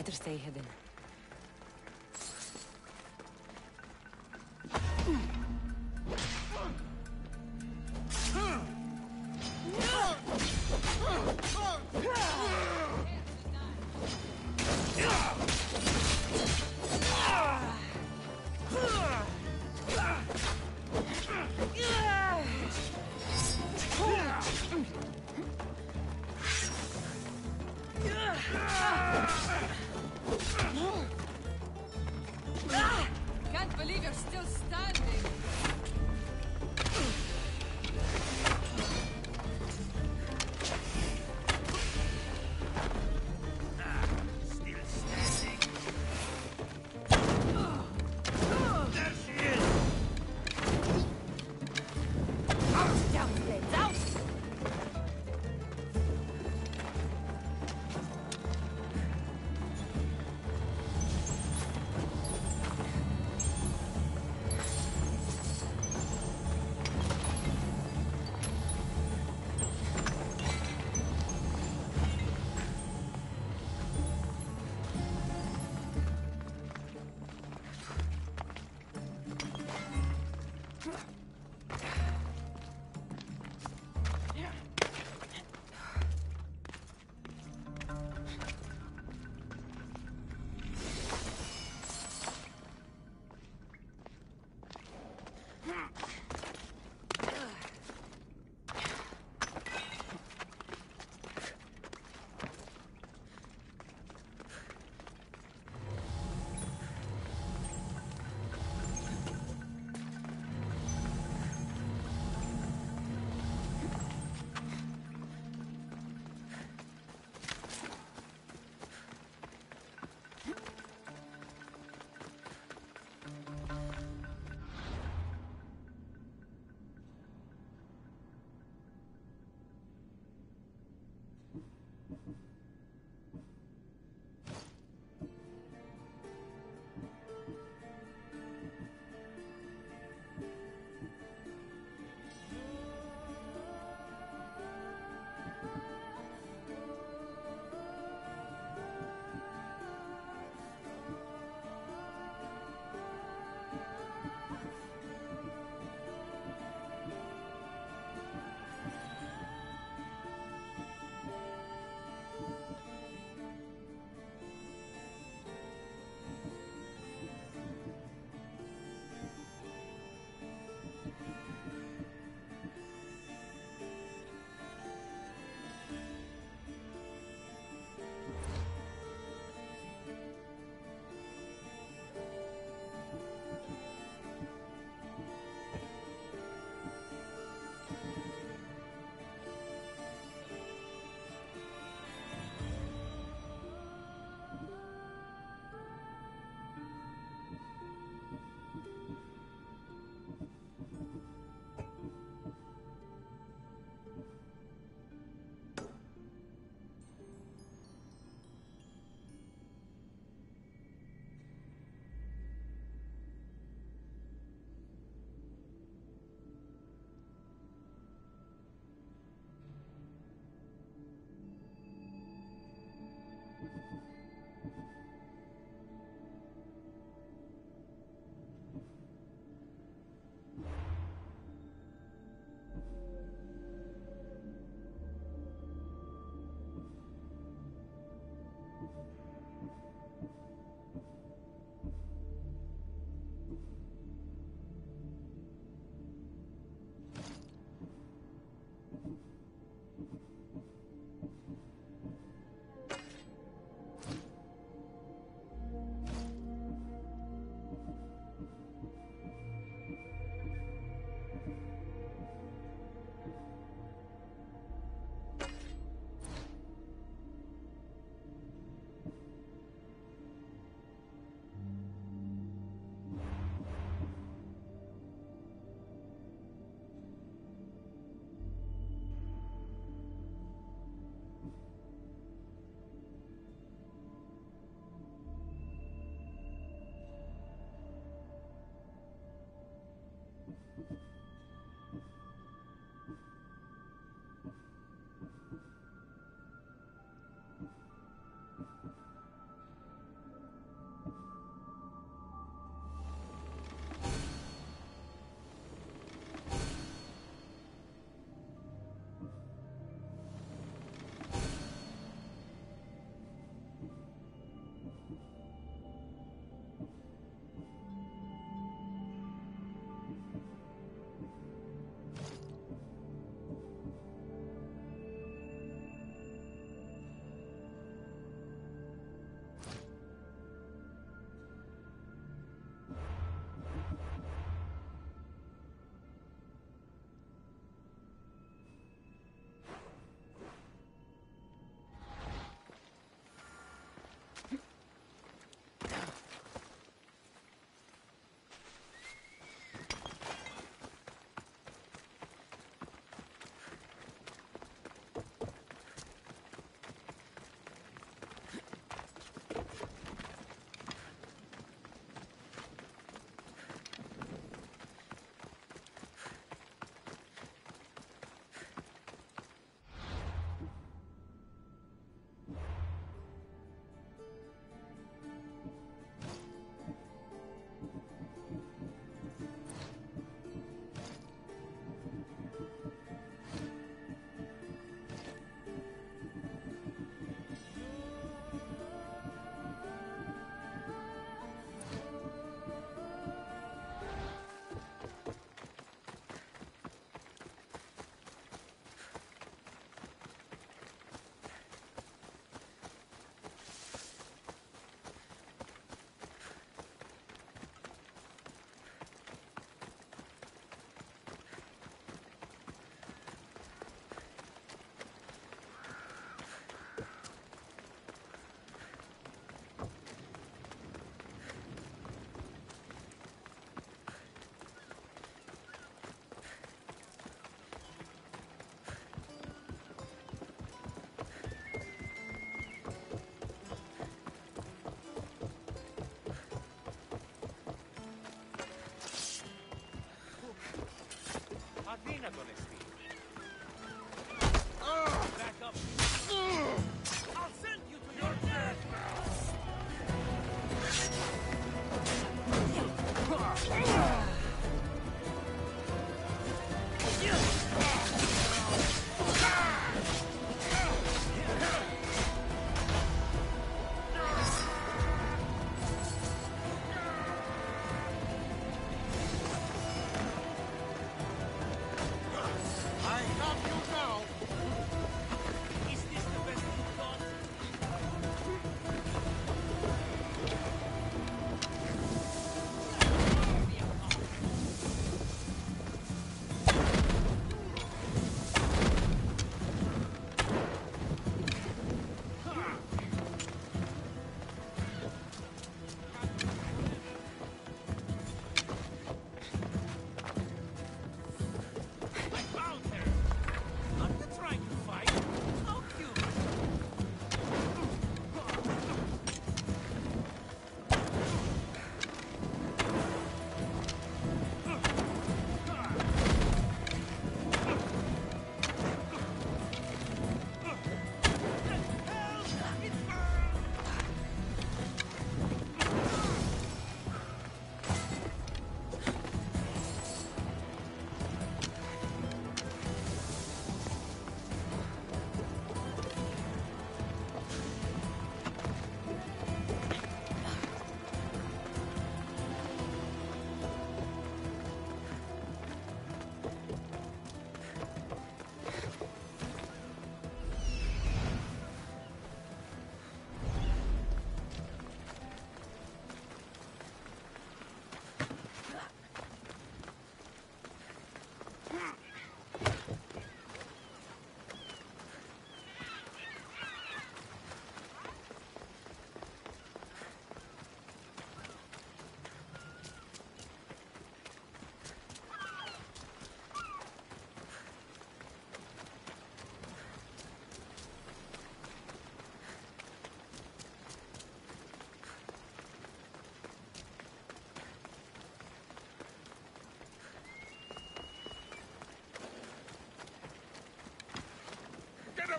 Better stay hidden. Can't believe you're still standing.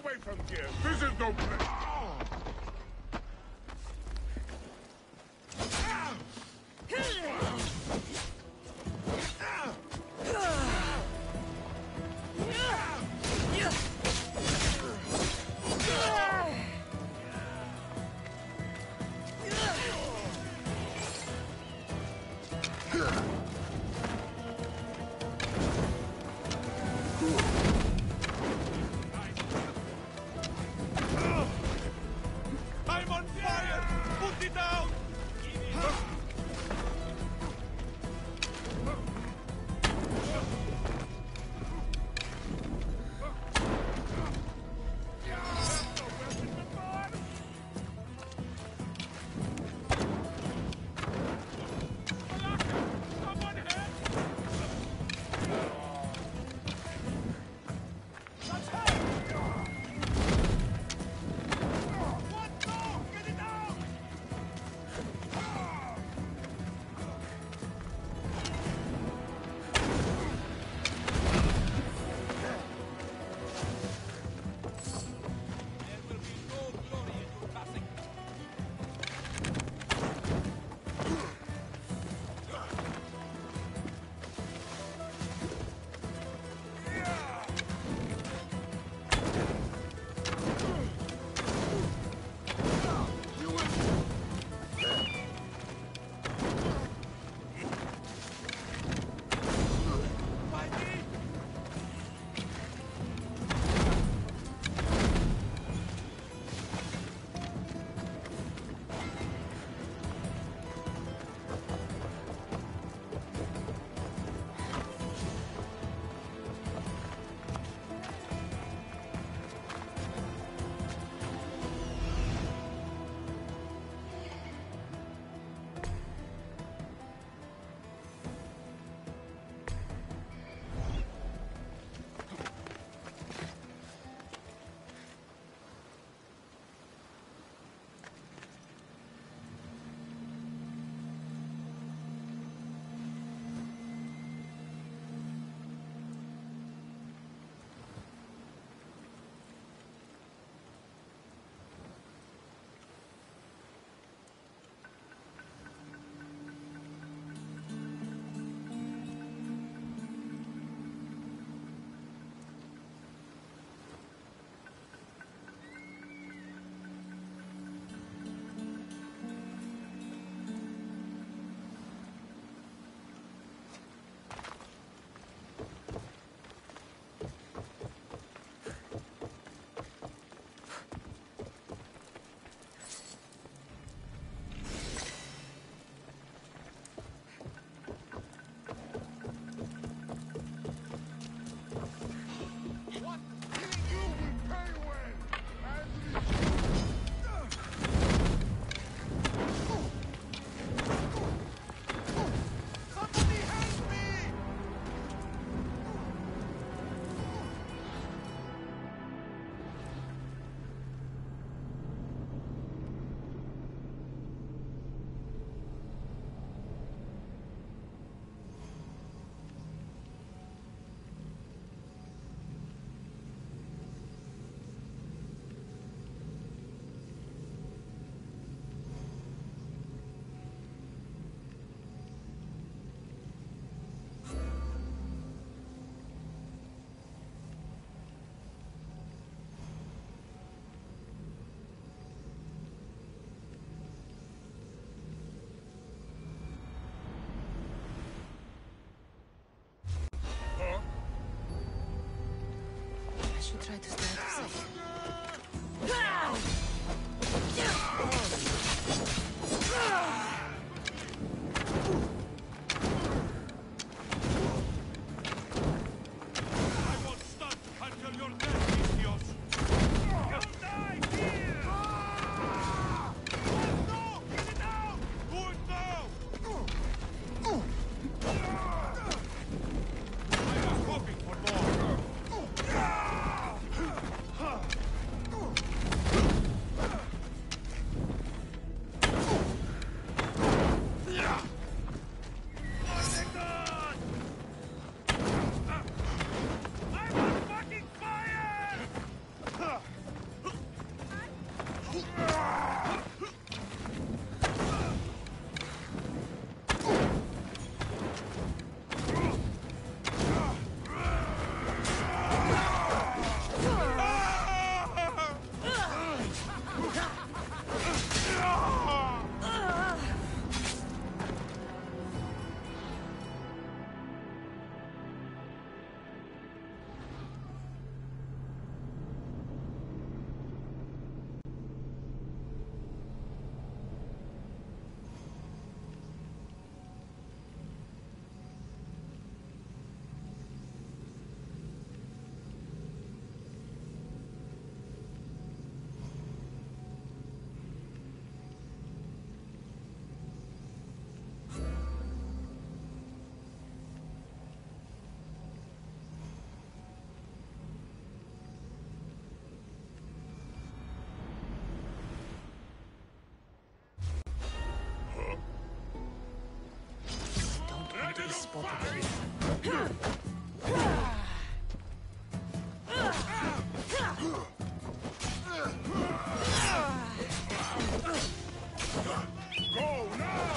away from here! This is no place! I'm on fire! Put it out! should try to stay out of sight. Fucking fire! spotted them. Go now!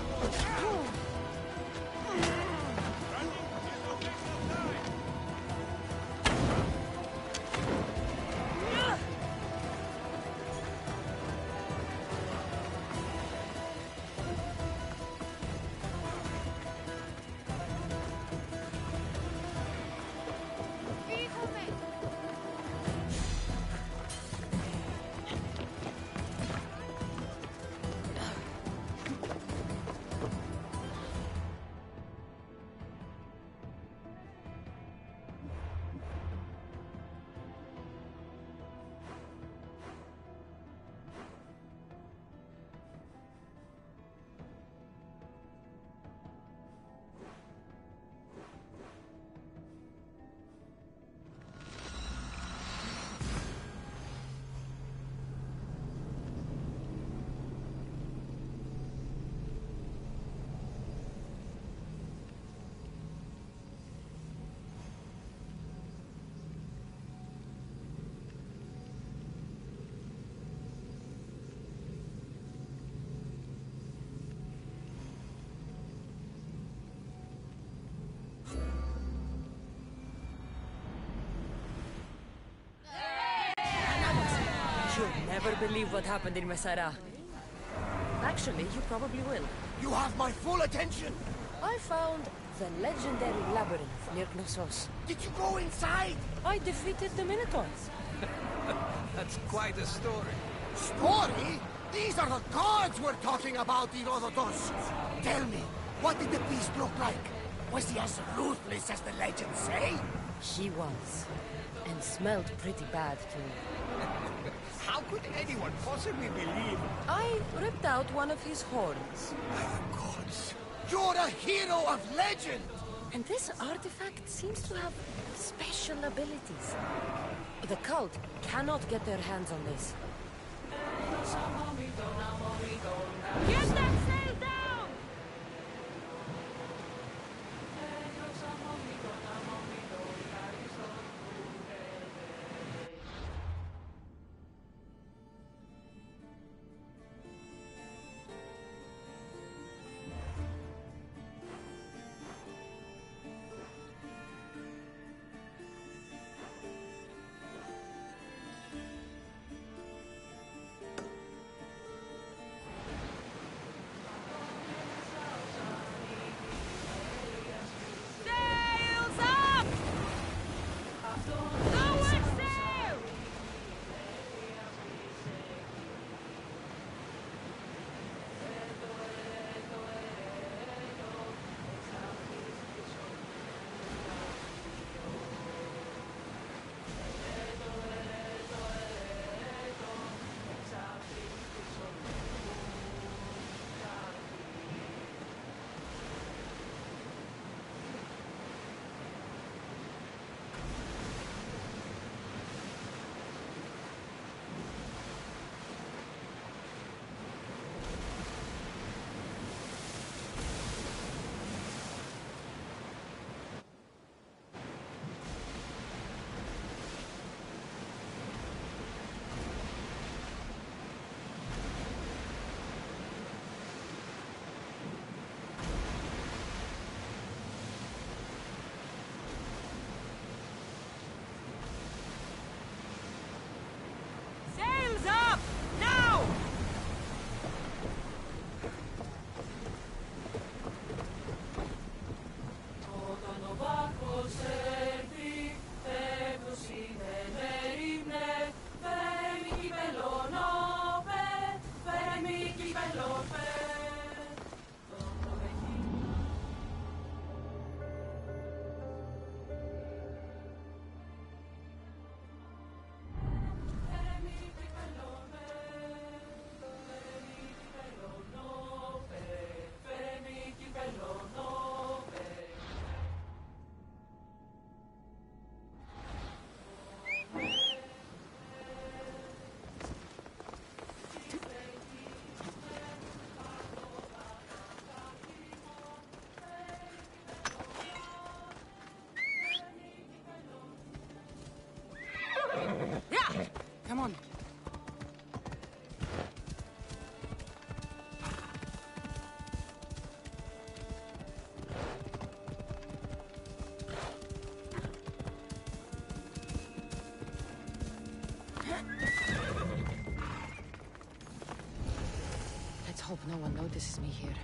You'll never believe what happened in Mesara. Actually, you probably will. You have my full attention! I found the legendary labyrinth near Knossos. Did you go inside? I defeated the Minotaurs. That's quite a story. Story? These are the gods we're talking about, Herodotus! Tell me, what did the beast look like? Was he as ruthless as the legends say? He was. And smelled pretty bad, too. How could anyone possibly believe? I ripped out one of his horns. By the gods! You're a hero of legend! And this artifact seems to have special abilities. The cult cannot get their hands on this. Get that sail down! Sails up! Lower sail! hope no one notices me here.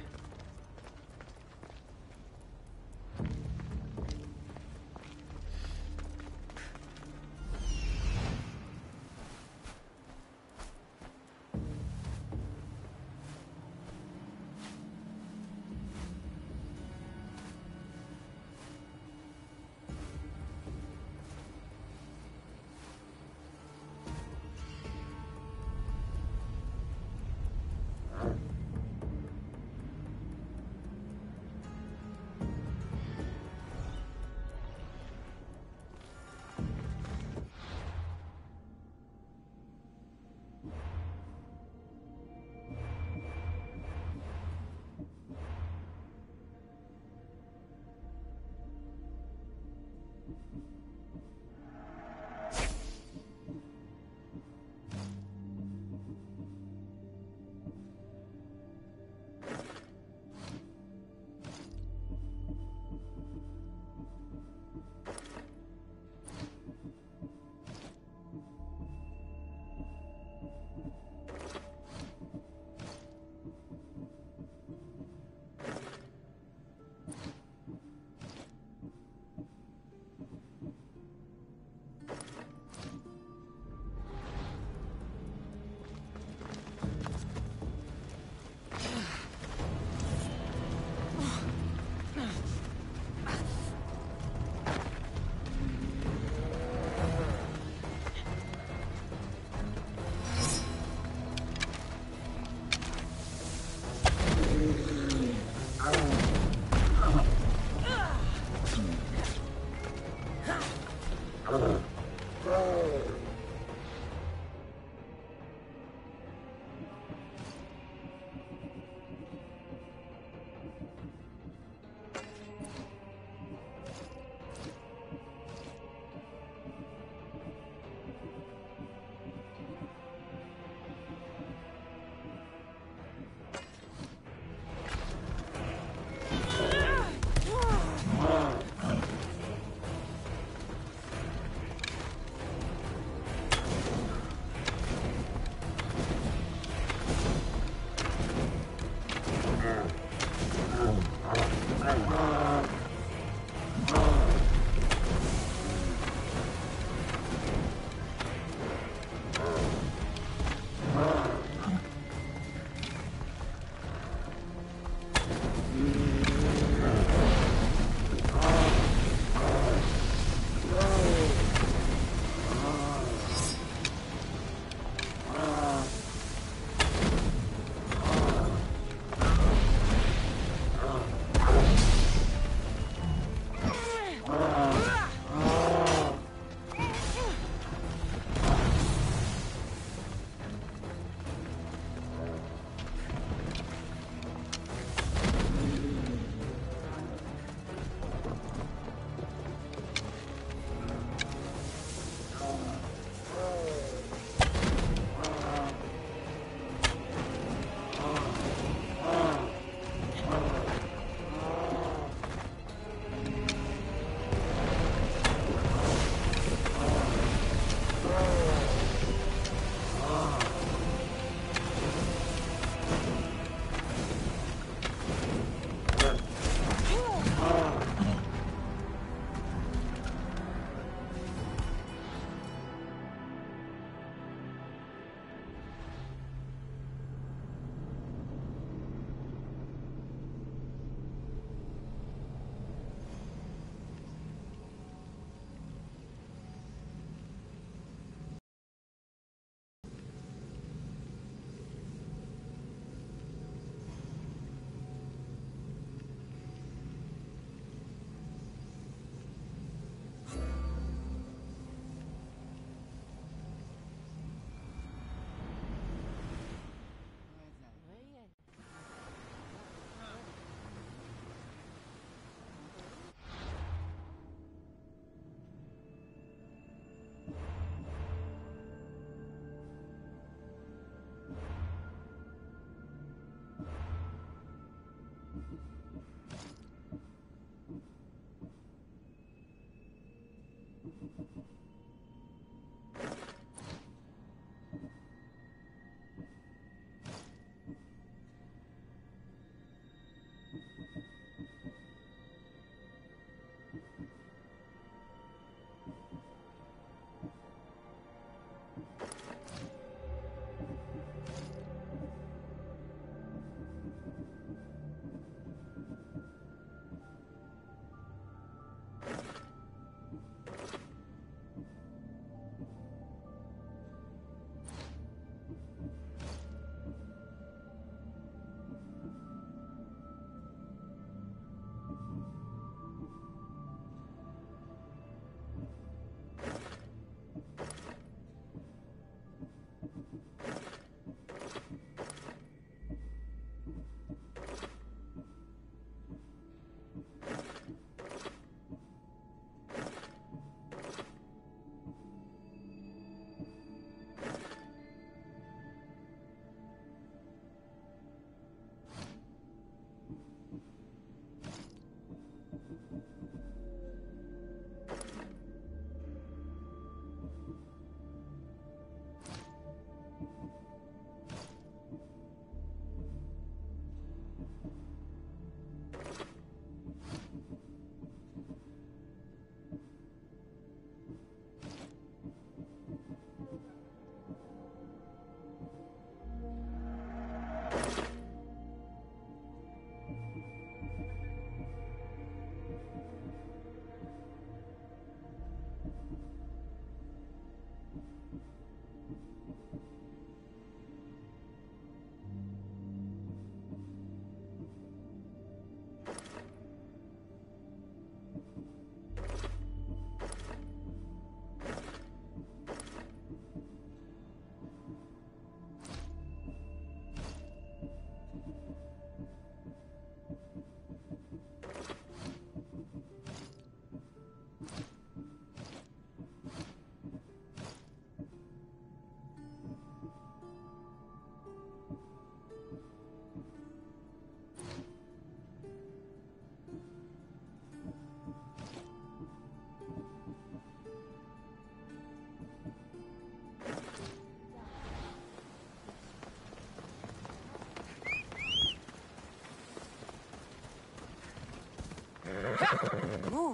Move!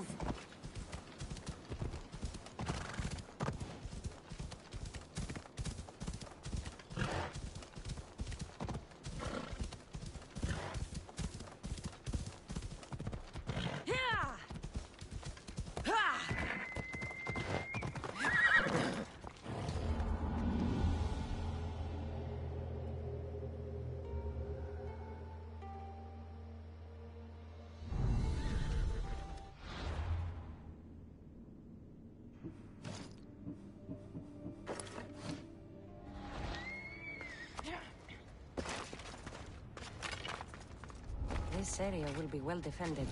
This area will be well defended.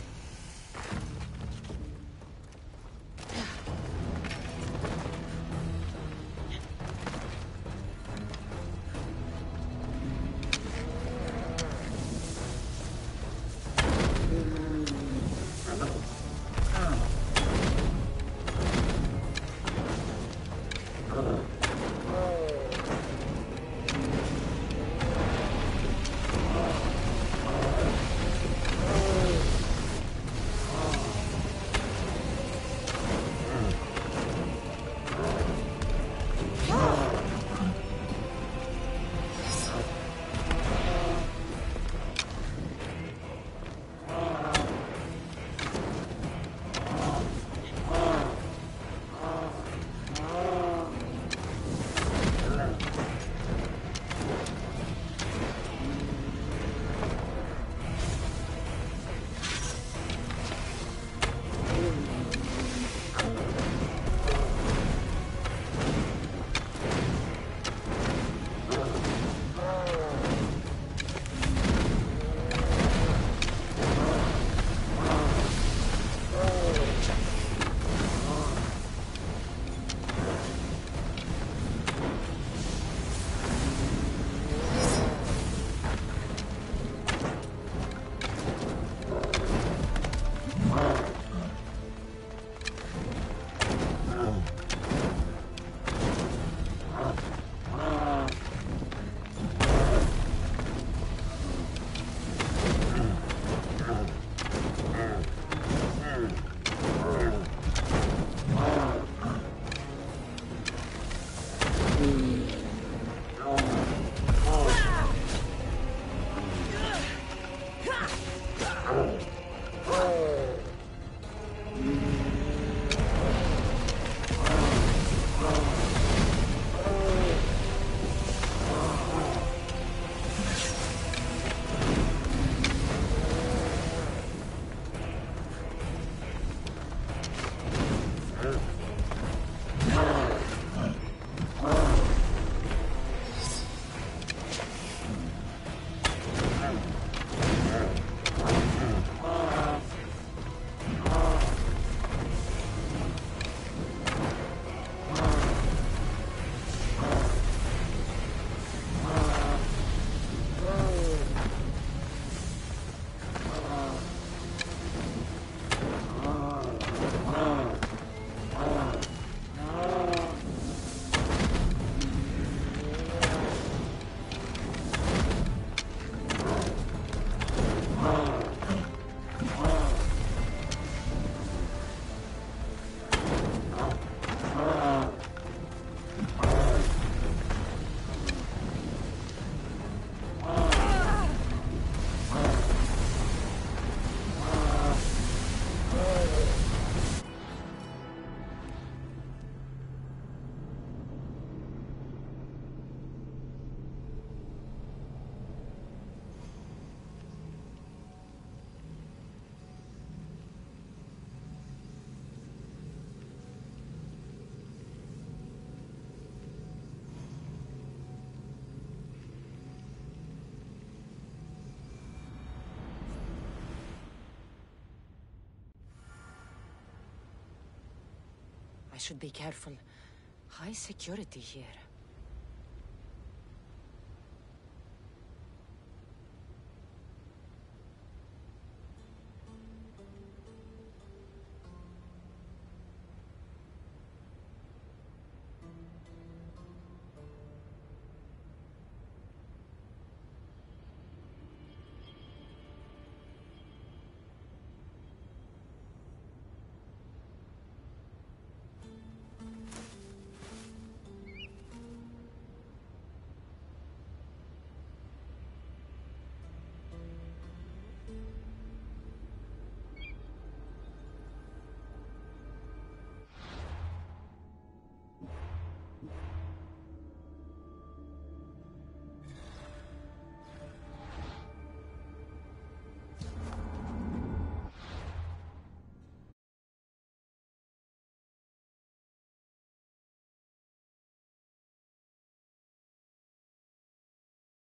I should be careful. High security here.